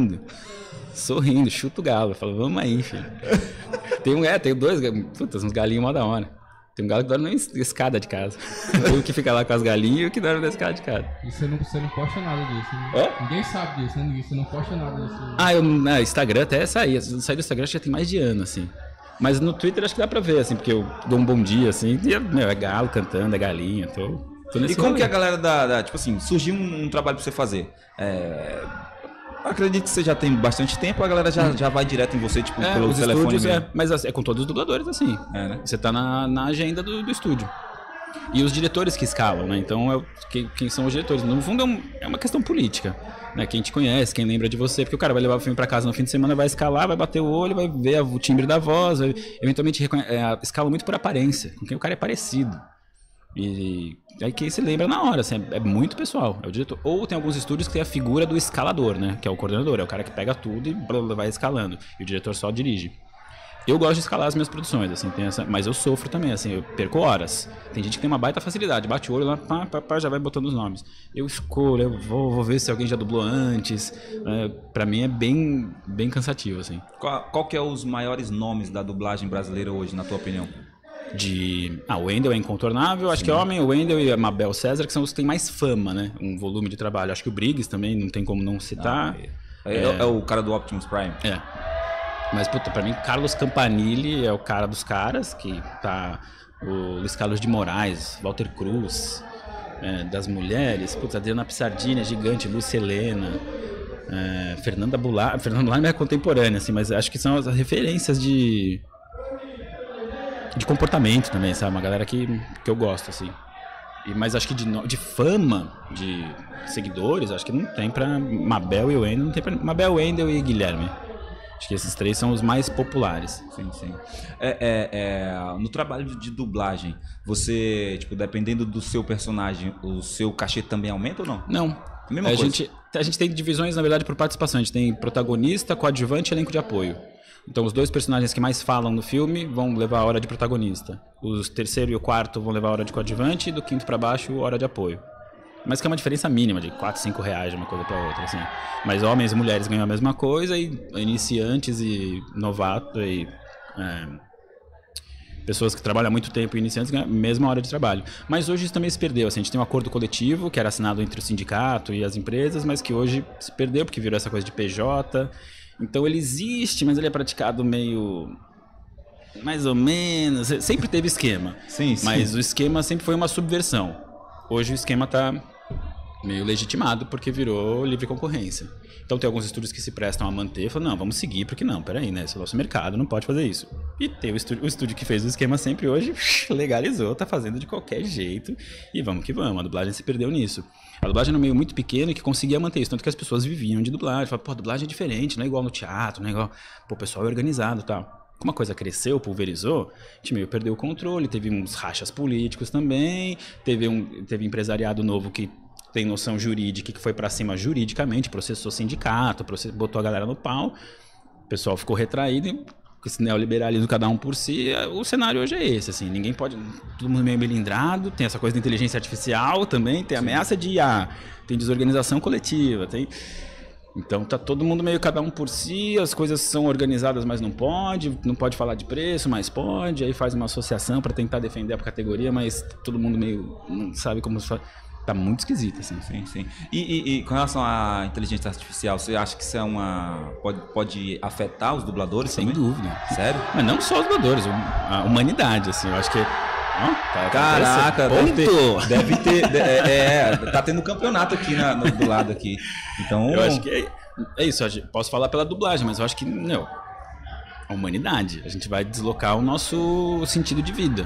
sorrindo, chuta o galo. Eu falo, vamos aí, filho. Tem dois, uns galinhos mó da hora. Tem um galo que dorme na escada de casa. Tem o que fica lá com as galinhas e o que dorme na escada de casa. E você não posta nada disso, né? Ninguém sabe disso, né? Você não posta nada disso. Instagram até saí do Instagram, acho que já tem mais de ano, assim. Mas no Twitter acho que dá pra ver, assim, porque eu dou um bom dia, assim, e é galo cantando, é galinha, tô nesse E como que a galera tipo assim, surgiu um trabalho pra você fazer? Acredito que você já tem bastante tempo, a galera já vai direto em você, tipo, pelo telefone mesmo. Mas é com todos os dubladores, assim. Né? Você tá na agenda do estúdio. E os diretores que escalam, né? Então, quem são os diretores? No fundo, é uma questão política. Né? Quem te conhece, quem lembra de você. Porque o cara vai levar o filme pra casa no fim de semana, vai escalar, vai bater o olho, vai ver o timbre da voz, eventualmente escala muito por aparência, com quem o cara é parecido. E aí quem se lembra na hora, assim, é muito pessoal, é o diretor. Ou tem alguns estúdios que tem a figura do escalador, né? Que é o coordenador, é o cara que pega tudo e vai escalando. E o diretor só dirige. Eu gosto de escalar as minhas produções, assim, mas eu sofro também, assim, eu perco horas. Tem gente que tem uma baita facilidade, bate o olho lá, já vai botando os nomes. Eu escolho, eu vou ver se alguém já dublou antes. Pra mim é bem cansativo, assim. Qual que é os maiores nomes da dublagem brasileira hoje, na tua opinião? O Wendel é incontornável, acho que é homem, o Wendel e a Mabel César, que são os que têm mais fama, né? Um volume de trabalho. Acho que o Briggs também, não tem como não citar. É o cara do Optimus Prime. Mas, puta, pra mim, Carlos Campanile é o cara dos caras, que tá o Luiz Carlos de Moraes, Walter Cruz, das mulheres, puta, Adriana Pissardini é gigante, Lúcia Helena, Fernanda Bular. Fernanda Bular não é contemporânea, assim, mas acho que são as referências de comportamento também, sabe? Uma galera que eu gosto, assim. Mas acho que de fama, de seguidores, acho que não tem pra Mabel e Wendel, não tem pra Mabel, Wendel e Guilherme. Acho que esses três são os mais populares. Sim. No trabalho de dublagem, você, tipo, dependendo do seu personagem, o seu cachê também aumenta ou não? Não. Mesma coisa. A gente tem divisões, na verdade, por participação. A gente tem protagonista, coadjuvante e elenco de apoio. Então, os 2 personagens que mais falam no filme vão levar a hora de protagonista. O terceiro e o quarto vão levar a hora de coadjuvante, e do quinto pra baixo, hora de apoio. Mas que é uma diferença mínima, de 4, 5 reais de uma coisa pra outra, assim. Mas homens e mulheres ganham a mesma coisa, e iniciantes e novatos e pessoas que trabalham há muito tempo e iniciantes ganham a mesma hora de trabalho. Mas hoje isso também se perdeu, assim. A gente tem um acordo coletivo que era assinado entre o sindicato e as empresas, mas que hoje se perdeu porque virou essa coisa de PJ. Então ele existe, mas ele é praticado meio... mais ou menos. Sempre teve esquema. Sim. Mas o esquema sempre foi uma subversão. Hoje o esquema tá meio legitimado, porque virou livre concorrência. Então tem alguns estúdios que se prestam a manter, falam, não, vamos seguir, porque não, peraí, né, esse é o nosso mercado, não pode fazer isso. E tem o estúdio que fez o esquema sempre hoje, legalizou, tá fazendo de qualquer jeito, e vamos que vamos, a dublagem se perdeu nisso. A dublagem era um meio muito pequeno que conseguia manter isso, tanto que as pessoas viviam de dublagem, falavam, pô, a dublagem é diferente, não é igual no teatro, não é igual, pô, o pessoal é organizado e tal. Como a coisa cresceu, pulverizou, a gente meio perdeu o controle, teve uns rachas políticos também, teve empresariado novo que tem noção jurídica, que foi pra cima juridicamente, processou sindicato, botou a galera no pau, o pessoal ficou retraído, e com esse neoliberalismo cada um por si, o cenário hoje é esse, assim, ninguém pode, todo mundo meio melindrado, tem essa coisa da inteligência artificial também, tem ameaça de IA, tem desorganização coletiva, tem... Então tá todo mundo meio cada um por si, as coisas são organizadas, mas não pode falar de preço, mas pode, aí faz uma associação para tentar defender a categoria, mas todo mundo meio não sabe como se faz. Tá muito esquisito, assim. Sim. E com relação à inteligência artificial, você acha que isso é pode afetar os dubladores? Sem dúvida. Sério? Mas não só os dubladores, a humanidade, assim, eu acho que... Caraca, deve ter tá tendo campeonato aqui do lado aqui. Então, eu acho que é isso, posso falar pela dublagem, mas eu acho que não. A humanidade, a gente vai deslocar o nosso sentido de vida.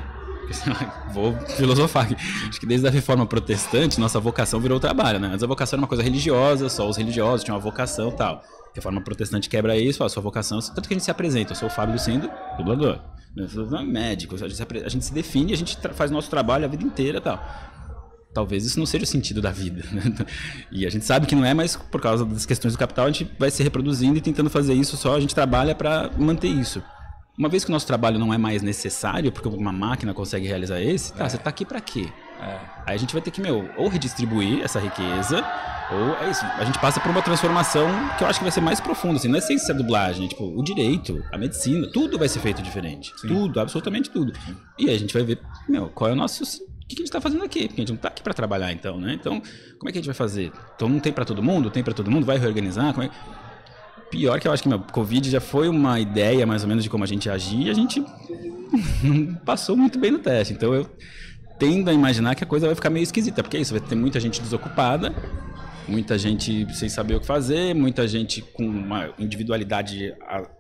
Vou filosofar aqui. Acho que desde a reforma protestante, nossa vocação virou o trabalho, né? Antes a vocação era uma coisa religiosa, só os religiosos tinham uma vocação e tal. A reforma protestante quebra isso, fala, sua vocação, tanto que a gente se apresenta, eu sou o Fábio Lucendo, dublador. Eu sou médico, a gente se define, a gente faz nosso trabalho a vida inteira e tal. Talvez isso não seja o sentido da vida, né? E a gente sabe que não é, mas por causa das questões do capital, a gente vai se reproduzindo e tentando fazer isso só, a gente trabalha para manter isso. Uma vez que o nosso trabalho não é mais necessário, porque uma máquina consegue realizar você tá aqui para quê? Aí a gente vai ter que, ou redistribuir essa riqueza, ou é isso. A gente passa por uma transformação que eu acho que vai ser mais profunda, assim, não é ciência da dublagem, tipo, o direito, a medicina, tudo vai ser feito diferente. Sim. Tudo, absolutamente tudo. E aí a gente vai ver, qual é o nosso... O que a gente está fazendo aqui? Porque a gente não está aqui para trabalhar, então, né? Então, como é que a gente vai fazer? Então, não tem para todo mundo? Tem para todo mundo? Vai reorganizar? Pior que eu acho que Covid já foi uma ideia, mais ou menos, de como a gente agir, e a gente não passou muito bem no teste. Então, eu tendo a imaginar que a coisa vai ficar meio esquisita, porque é isso, vai ter muita gente desocupada, muita gente sem saber o que fazer, muita gente com uma individualidade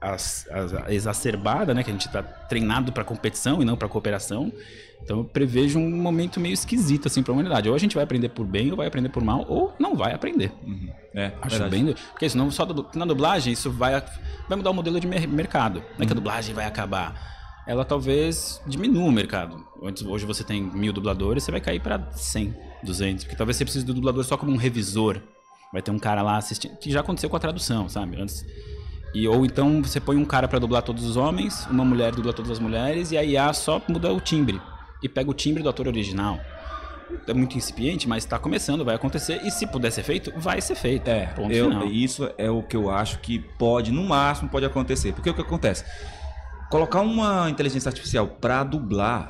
exacerbada, né? Que a gente está treinado para competição e não para cooperação. Então eu prevejo um momento meio esquisito assim para a humanidade. Ou a gente vai aprender por bem, ou vai aprender por mal, ou não vai aprender. Acho bem, porque isso não só na dublagem, isso vai mudar o modelo de mercado. Não é que a dublagem vai acabar. Ela talvez diminua o mercado. Hoje você tem 1000 dubladores, você vai cair para 100, 200, porque talvez você precise do dublador só como um revisor. Vai ter um cara lá assistindo, que já aconteceu com a tradução, sabe? Antes. Ou então você põe um cara para dublar todos os homens, uma mulher dubla todas as mulheres, e a IA só muda o timbre. E pega o timbre do ator original. É muito incipiente, mas está começando, vai acontecer. E se puder ser feito, vai ser feito. Ponto final. Isso é o que eu acho que no máximo pode acontecer. Porque o que acontece? Colocar uma inteligência artificial para dublar,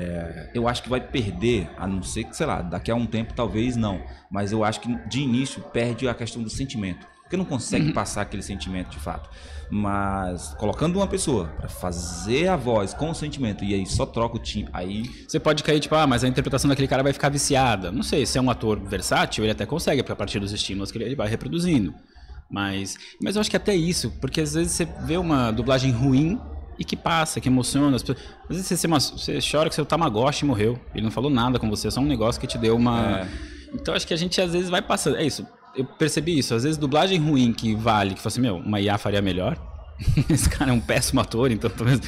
eu acho que vai perder, a não ser que, sei lá, daqui a um tempo talvez não. Mas eu acho que de início perde a questão do sentimento. Porque não consegue passar aquele sentimento de fato. Mas colocando uma pessoa para fazer a voz com o sentimento e aí só troca o timbre, aí... Você pode cair tipo, mas a interpretação daquele cara vai ficar viciada. Não sei, se é um ator versátil, ele até consegue, porque a partir dos estímulos que ele vai reproduzindo. Mas eu acho que até isso, porque às vezes você vê uma dublagem ruim e que passa, que emociona as pessoas. Às vezes você chora que seu Tamagotchi morreu. Ele não falou nada com você, é só um negócio que te deu uma... Então acho que a gente às vezes vai passando. É isso. Eu percebi isso, às vezes dublagem ruim que vale, que fala assim, uma IA faria melhor. Esse cara é um péssimo ator, então talvez...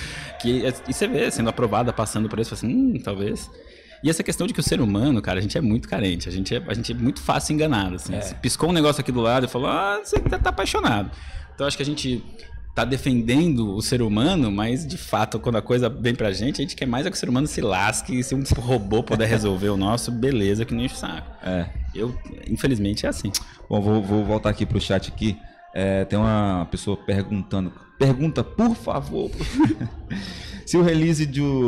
E você vê sendo aprovada, passando por isso, fala assim, talvez... E essa questão de que o ser humano, cara, a gente é muito carente, a gente é muito fácil enganado, assim. Você piscou um negócio aqui do lado e falou, você tá apaixonado. Então acho que a gente tá defendendo o ser humano, mas de fato, quando a coisa vem pra gente, a gente quer mais é que o ser humano se lasque, e se um robô puder resolver o nosso, beleza, que nem enche o saco. Infelizmente é assim. Bom, vou voltar aqui pro chat aqui. Tem uma pessoa perguntando. Pergunta, por favor. Se o release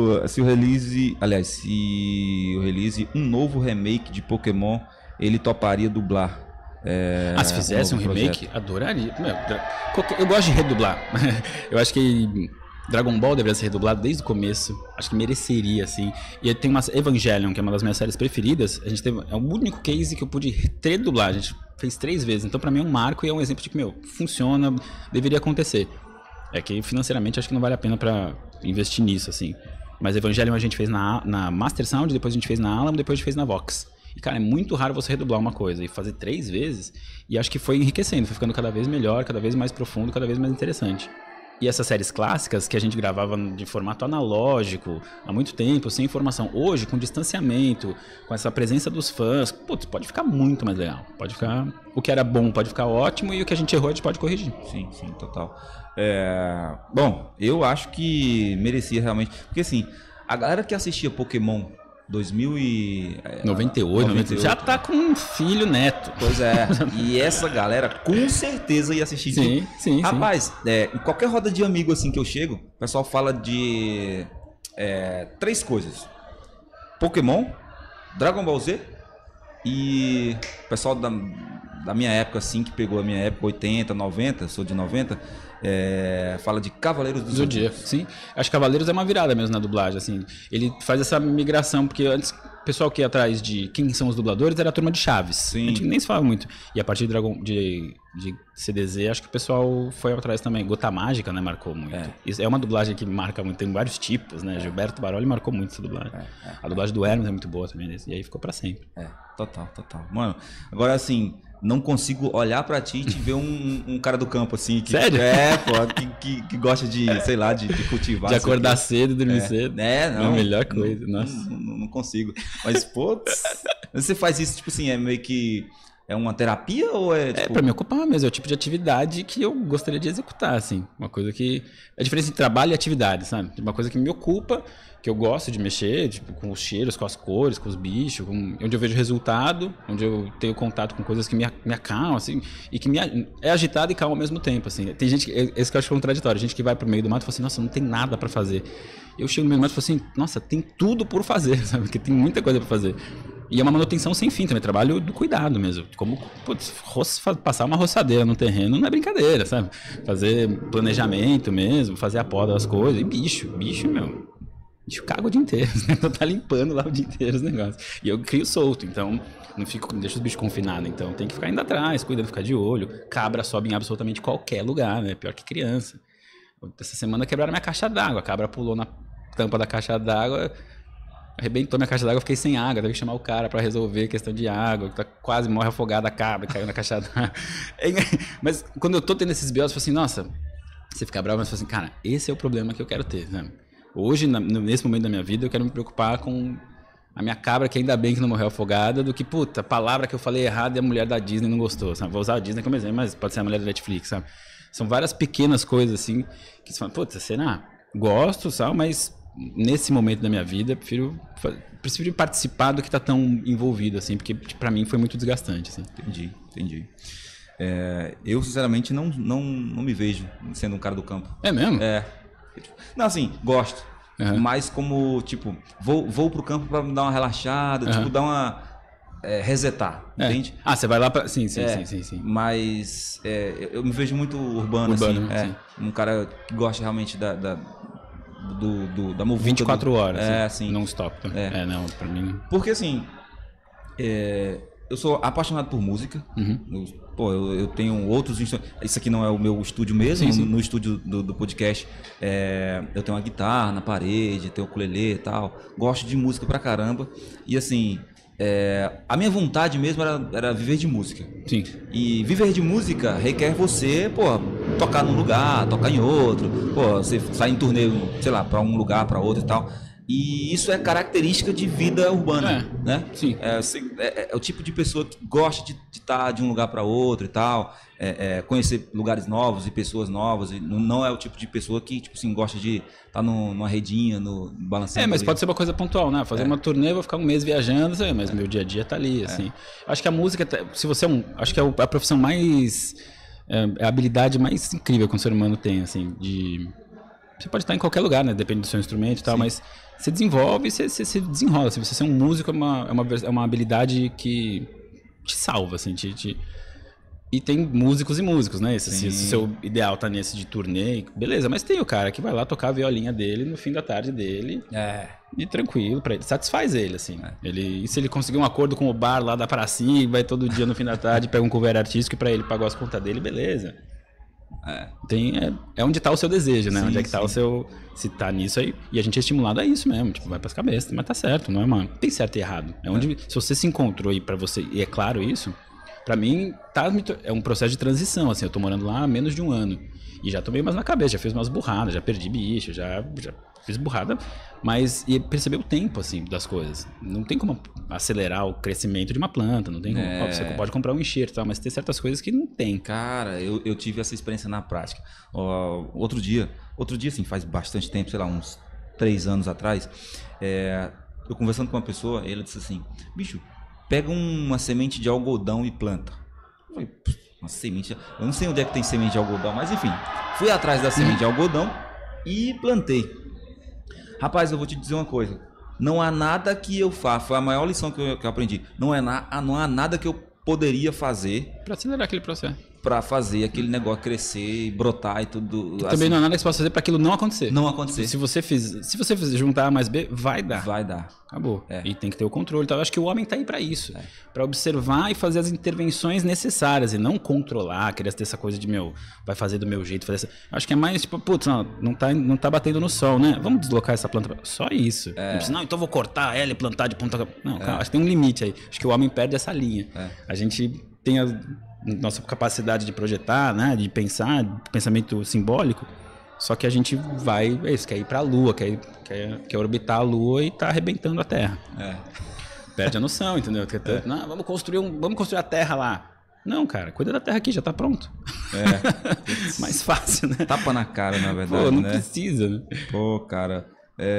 um novo remake de Pokémon, ele toparia dublar. Se fizesse um remake, adoraria. Eu gosto de redublar. Eu acho que Dragon Ball deveria ser redublado desde o começo. Acho que mereceria, assim. E tem uma Evangelion, que é uma das minhas séries preferidas. A gente teve, é o único case que eu pude redublar. A gente fez 3 vezes. Então, pra mim, é um marco e é um exemplo de que, funciona, deveria acontecer. É que financeiramente acho que não vale a pena pra investir nisso, assim. Mas Evangelion a gente fez na Master Sound, depois a gente fez na Alamo, depois a gente fez na Vox. E, cara, é muito raro você redublar uma coisa e fazer 3 vezes. E acho que foi enriquecendo, foi ficando cada vez melhor, cada vez mais profundo, cada vez mais interessante. E essas séries clássicas que a gente gravava de formato analógico há muito tempo, sem informação, hoje com distanciamento, com essa presença dos fãs, putz, pode ficar muito mais legal. Pode ficar, o que era bom pode ficar ótimo e o que a gente errou a gente pode corrigir. Sim, total. Bom, eu acho que merecia realmente, porque assim, a galera que assistia Pokémon 98, já tá com um filho neto. Pois é. E essa galera com certeza ia assistir. Sim. Rapaz, em qualquer roda de amigo assim que eu chego, o pessoal fala de 3 coisas: Pokémon, Dragon Ball Z e o pessoal da minha época, assim, que pegou a minha época, 80, 90, sou de 90, fala de Cavaleiros do Zodíaco. Sim, acho que Cavaleiros é uma virada mesmo na dublagem, assim. Ele faz essa migração, porque antes o pessoal que ia atrás de quem são os dubladores era a turma de Chaves. Sim. A gente nem se fala muito. E a partir de CDZ, acho que o pessoal foi atrás também. Gota Mágica, né, marcou muito. Isso é uma dublagem que marca muito, tem vários tipos, né? Gilberto Baroli marcou muito essa dublagem. A dublagem do Hermes é muito boa também, e aí ficou pra sempre. Total. Mano, agora assim, não consigo olhar pra ti e te ver um cara do campo, assim. Sério? Que gosta de, sei lá, de cultivar. De acordar cedo e dormir cedo. Não. É a melhor coisa, nossa. Não consigo. Mas, pô, você faz isso, tipo assim, é meio que... É uma terapia ou é, tipo... pra me ocupar mesmo, é o tipo de atividade que eu gostaria de executar, assim. Uma coisa que... É a diferença entre trabalho e atividade, sabe? Uma coisa que me ocupa, que eu gosto de mexer, tipo, com os cheiros, com as cores, com os bichos, onde eu vejo resultado, onde eu tenho contato com coisas que me acalmam, assim, e que é agitado e calmo ao mesmo tempo, assim. Tem gente, esse que eu acho contraditório, gente que vai pro meio do mato e fala assim, nossa, não tem nada pra fazer. Eu chego no meio do mato e falo assim, nossa, tem tudo por fazer, sabe? Porque tem muita coisa pra fazer. E é uma manutenção sem fim também, trabalho do cuidado mesmo. Como, putz, passar uma roçadeira no terreno não é brincadeira, sabe? Fazer planejamento mesmo, fazer a poda das coisas. E bicho, bicho caga o dia inteiro, né? Eu tá limpando lá o dia inteiro os negócios. E eu crio solto, então não deixo os bichos confinados. Então tem que ficar indo atrás, cuidando, ficar de olho. Cabra sobe em absolutamente qualquer lugar, né? Pior que criança. Essa semana quebraram minha caixa d'água. A cabra pulou na tampa da caixa d'água, arrebentou minha caixa d'água, eu fiquei sem água, teve que chamar o cara pra resolver a questão de água, quase morre afogada a cabra, caiu na caixa d'água. Mas quando eu tô tendo esses BOs, eu falo assim, nossa, você fica bravo, mas você fala assim, cara, esse é o problema que eu quero ter, né? Hoje, nesse momento da minha vida, eu quero me preocupar com a minha cabra, que ainda bem que não morreu afogada, do que, puta, a palavra que eu falei errado e a mulher da Disney não gostou, sabe? Vou usar a Disney como exemplo, mas pode ser a mulher da Netflix, sabe? São várias pequenas coisas, assim, que você fala, puta, será? Gosto, sabe? Mas nesse momento da minha vida, prefiro participar do que tá tão envolvido, assim, porque pra mim foi muito desgastante, assim. Entendi. Eu, sinceramente, não me vejo sendo um cara do campo. É mesmo? Não, assim, gosto. Mas como, tipo, vou pro campo pra me dar uma relaxada, tipo, dar uma... resetar, entende? Ah, você vai lá pra... Sim. Mas eu me vejo muito urbano assim. Sim. Um cara que gosta realmente da movimento. 24 horas, assim. Não stop. Não, pra mim... Porque, assim, eu sou apaixonado por música. Eu tenho outros instrumentos. Isso aqui não é o meu estúdio mesmo. Sim. No estúdio do podcast, eu tenho uma guitarra na parede, tenho ukulele e tal. Gosto de música pra caramba. E, assim... a minha vontade mesmo era viver de música. Sim. E viver de música requer você, tocar num lugar, tocar em outro, você sair em turnê, sei lá, pra um lugar, pra outro e tal. E isso é característica de vida urbana, né? Sim. É o tipo de pessoa que gosta de estar de um lugar para outro e tal, conhecer lugares novos e pessoas novas. E não é o tipo de pessoa que, tipo assim, gosta de estar numa redinha, no balançando. Mas pode ser uma coisa pontual, né? Fazer uma turnê, vou ficar um mês viajando, mas meu dia a dia tá ali, assim. Acho que a música, se você acho que é a profissão mais... a habilidade mais incrível que um ser humano tem, assim, Você pode estar em qualquer lugar, né? Depende do seu instrumento e tal, mas você desenvolve e você desenrola. Se você ser um músico é uma habilidade que te salva, assim, E tem músicos e músicos, né? Se o seu ideal tá nesse de turnê, beleza. Mas tem o cara que vai lá tocar a violinha dele no fim da tarde dele. E tranquilo, pra ele. Satisfaz ele, assim. E se ele conseguir um acordo com o bar lá da pracinha e vai todo dia no fim da tarde, pega um cover artístico e pra ele pagou as contas dele, beleza. É onde tá o seu desejo, né? Onde é que tá o seu... Se tá nisso aí... E a gente é estimulado a isso mesmo. Tipo, vai pras cabeças. Mas tá certo, não é uma... Tem certo e errado. É onde... Se você se encontrou aí pra você... E é claro isso... Pra mim, é um processo de transição, assim. Eu tô morando lá há menos de um ano. E já tomei umas na cabeça, já fiz umas burradas, já perdi bicho, já fiz burrada. Mas e perceber o tempo, assim, das coisas. Não tem como acelerar o crescimento de uma planta, não tem como... Você pode comprar um enxerto e tal, mas tem certas coisas que não tem. Cara, eu tive essa experiência na prática. Outro dia, assim, faz bastante tempo, sei lá, uns 3 anos atrás, eu conversando com uma pessoa, ele disse assim, bicho, pega uma semente de algodão e planta. Eu falei, uma semente... Eu não sei onde é que tem semente de algodão, mas enfim. Fui atrás da semente de algodão e plantei. Rapaz, eu vou te dizer uma coisa. Não há nada que eu faça. Foi a maior lição que eu aprendi. Não há nada que eu poderia fazer... Pra acelerar aquele processo. Pra fazer aquele negócio crescer e brotar e tudo. E também não há nada que você possa fazer pra aquilo não acontecer. Não acontecer. Se você fizer juntar A mais B, vai dar. Vai dar. Acabou. E tem que ter o controle. Então, eu acho que o homem tá aí pra isso. Pra observar e fazer as intervenções necessárias. E não controlar, querer ter essa coisa de, vai fazer do meu jeito. Fazer essa... Acho que é mais tipo, putz, não tá batendo no sol, né? Vamos deslocar essa planta. Só isso. Não, então eu vou cortar ela e plantar de ponta. Não, cara, acho que tem um limite aí. Acho que o homem perde essa linha. A gente tem nossa capacidade de projetar, né, de pensar, pensamento simbólico, só que a gente quer ir pra Lua, quer orbitar a Lua e tá arrebentando a Terra. Perde a noção, entendeu? Não, vamos construir a Terra lá. Não, cara, cuida da Terra aqui, já tá pronto. Mais fácil, né? Tapa na cara, na verdade, não precisa, né? Pô, cara...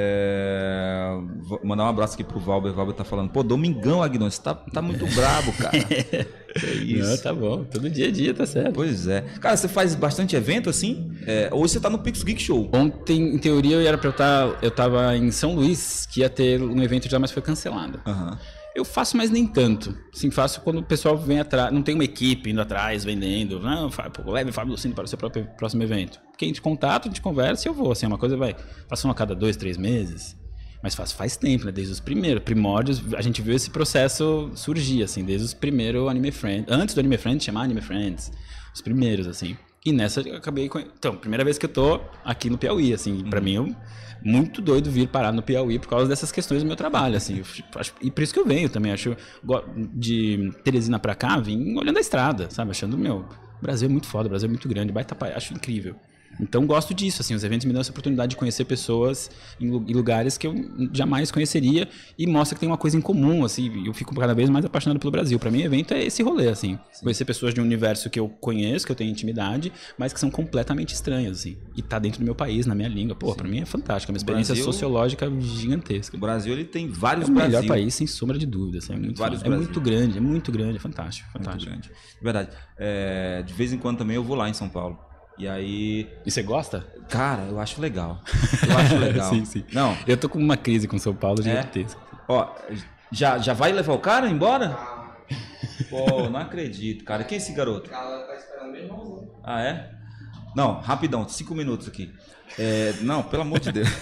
Vou mandar um abraço aqui pro Valber. O Valber tá falando, Domingão, Aguinaldo, você tá muito brabo, cara. É isso. Não, tá bom, todo dia a dia, tá certo. Pois é. Cara, você faz bastante evento assim? Hoje você tá no Pix Geek Show. Ontem, em teoria, eu tava em São Luís, que ia ter um evento já, mas foi cancelado. Eu faço, mas nem tanto. Sim, faço quando o pessoal vem atrás. Não tem uma equipe indo atrás, vendendo. Não, leve o Fábio Lucino para o seu próximo evento. Quem te contata, a gente conversa e eu vou. Assim, uma coisa faço uma a cada 2, 3 meses. Mas faz tempo, né? Desde os primórdios, a gente viu esse processo surgir, assim, desde os primeiros Anime Friends. Antes do Anime Friends, chamar Anime Friends. Os primeiros, assim. E nessa eu acabei... Então, primeira vez que eu tô aqui no Piauí, assim. Pra mim, muito doido vir parar no Piauí por causa dessas questões do meu trabalho, assim. E por isso que eu venho também. Acho de Teresina pra cá, vim olhando a estrada, sabe? Achando, o Brasil é muito foda, o Brasil é muito grande, acho incrível. Então gosto disso, assim, os eventos me dão essa oportunidade de conhecer pessoas em lugares que eu jamais conheceria e mostra que tem uma coisa em comum, assim, eu fico cada vez mais apaixonado pelo Brasil. Pra mim, evento é esse rolê, assim, conhecer pessoas de um universo que eu conheço, que eu tenho intimidade, mas que são completamente estranhas, assim, e tá dentro do meu país, na minha língua. Pô, pra mim é fantástico, é uma experiência sociológica gigantesca. O Brasil, ele tem vários Brasil. É o melhor país, sem sombra de dúvida, assim, é muito grande, é fantástico. Muito grande. Verdade. De vez em quando também eu vou lá em São Paulo. E aí... E você gosta? Cara, eu acho legal. Sim. Não. Eu tô com uma crise com São Paulo gigantesca. Ó, já vai levar o cara embora? Pô, não acredito, cara. Quem é esse garoto? Ela tá esperando meu irmãozinho. Ah, é? Não, rapidão, 5 minutos aqui. Não, pelo amor de Deus.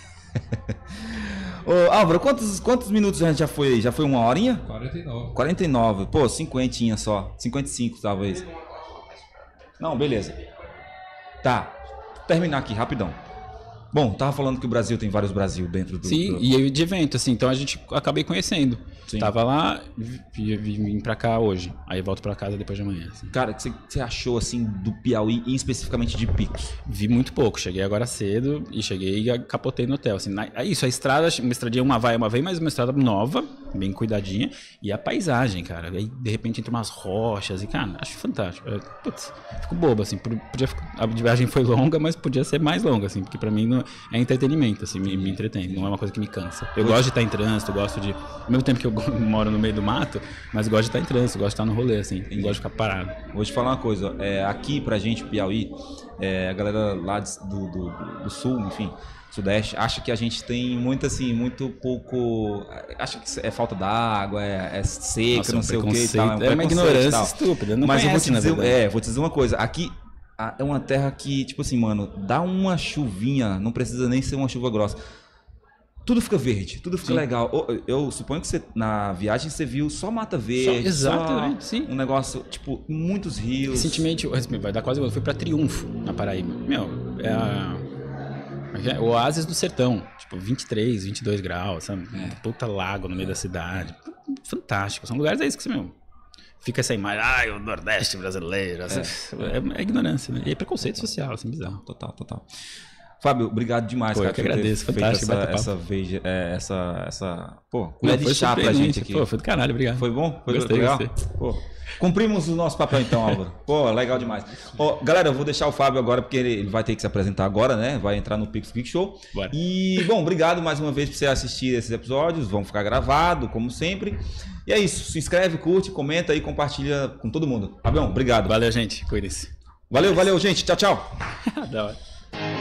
Ô, Álvaro, quantos minutos a gente já foi aí? Já foi 1 horinha? 49. Pô, 50 só. 55, talvez. Não, beleza. Tá, terminar aqui, rapidão. Bom, tava falando que o Brasil tem vários Brasil dentro do... Sim, e eu de evento, assim, então a gente acabei conhecendo. Sim. Tava lá, vim pra cá hoje. Aí volto pra casa depois de amanhã. Assim. Cara, o que você achou, assim, do Piauí e especificamente de Picos? Vi muito pouco. Cheguei agora cedo e cheguei e capotei no hotel. Assim, é isso, a estrada, uma estradinha uma vez, mas uma estrada nova, bem cuidadinha. E a paisagem, cara. Aí, de repente, entre umas rochas e, cara, acho fantástico. Putz, fico bobo, assim. A viagem foi longa, mas podia ser mais longa, assim, porque pra mim não é entretenimento, assim, me entretém. Não é uma coisa que me cansa. Eu gosto de estar em trânsito, gosto de... Ao mesmo tempo que eu moro no meio do mato, mas gosto de estar em trânsito, gosto de estar no rolê, assim, e gosto de ficar parado. Vou te falar uma coisa, aqui pra gente, Piauí, a galera lá do sul, enfim, Sudeste, acha que a gente tem muito assim, muito pouco. Acha que é falta d'água, é seca, Nossa, não sei o que e tal. É uma ignorância estúpida. Não Mas conhece, vou te dizer uma coisa. Aqui é uma terra que, tipo assim, mano, dá uma chuvinha, não precisa nem ser uma chuva grossa. Tudo fica verde, tudo fica legal. Eu suponho que você, na viagem você viu só mata verde. Exatamente, sim. Um negócio, tipo, muitos rios. Recentemente, vai dar quase. Eu fui pra Triunfo, na Paraíba. Meu, é o oásis do sertão. Tipo, 23, 22 graus, sabe? Puta lago no meio da cidade. Fantástico. São lugares que você, meu. Fica essa imagem, o Nordeste brasileiro. É ignorância, né? E é preconceito social, assim, bizarro. Total. Fábio, obrigado demais, cara. Eu que agradeço, fantástico. Colher de chá pra gente aqui. Pô, foi do caralho, obrigado. Foi bom? Foi Gostei, legal? Pô, cumprimos o nosso papel então, Álvaro. Pô, legal demais. Galera, eu vou deixar o Fábio agora, porque ele vai ter que se apresentar agora, né? Vai entrar no Pix Geek Show. Bora. E, bom, obrigado mais uma vez por você assistir esses episódios. Vão ficar gravados, como sempre. E é isso. Se inscreve, curte, comenta e compartilha com todo mundo. Fabião, obrigado. Valeu, gente. Cuide-se. Valeu, gente. Tchau. Da hora.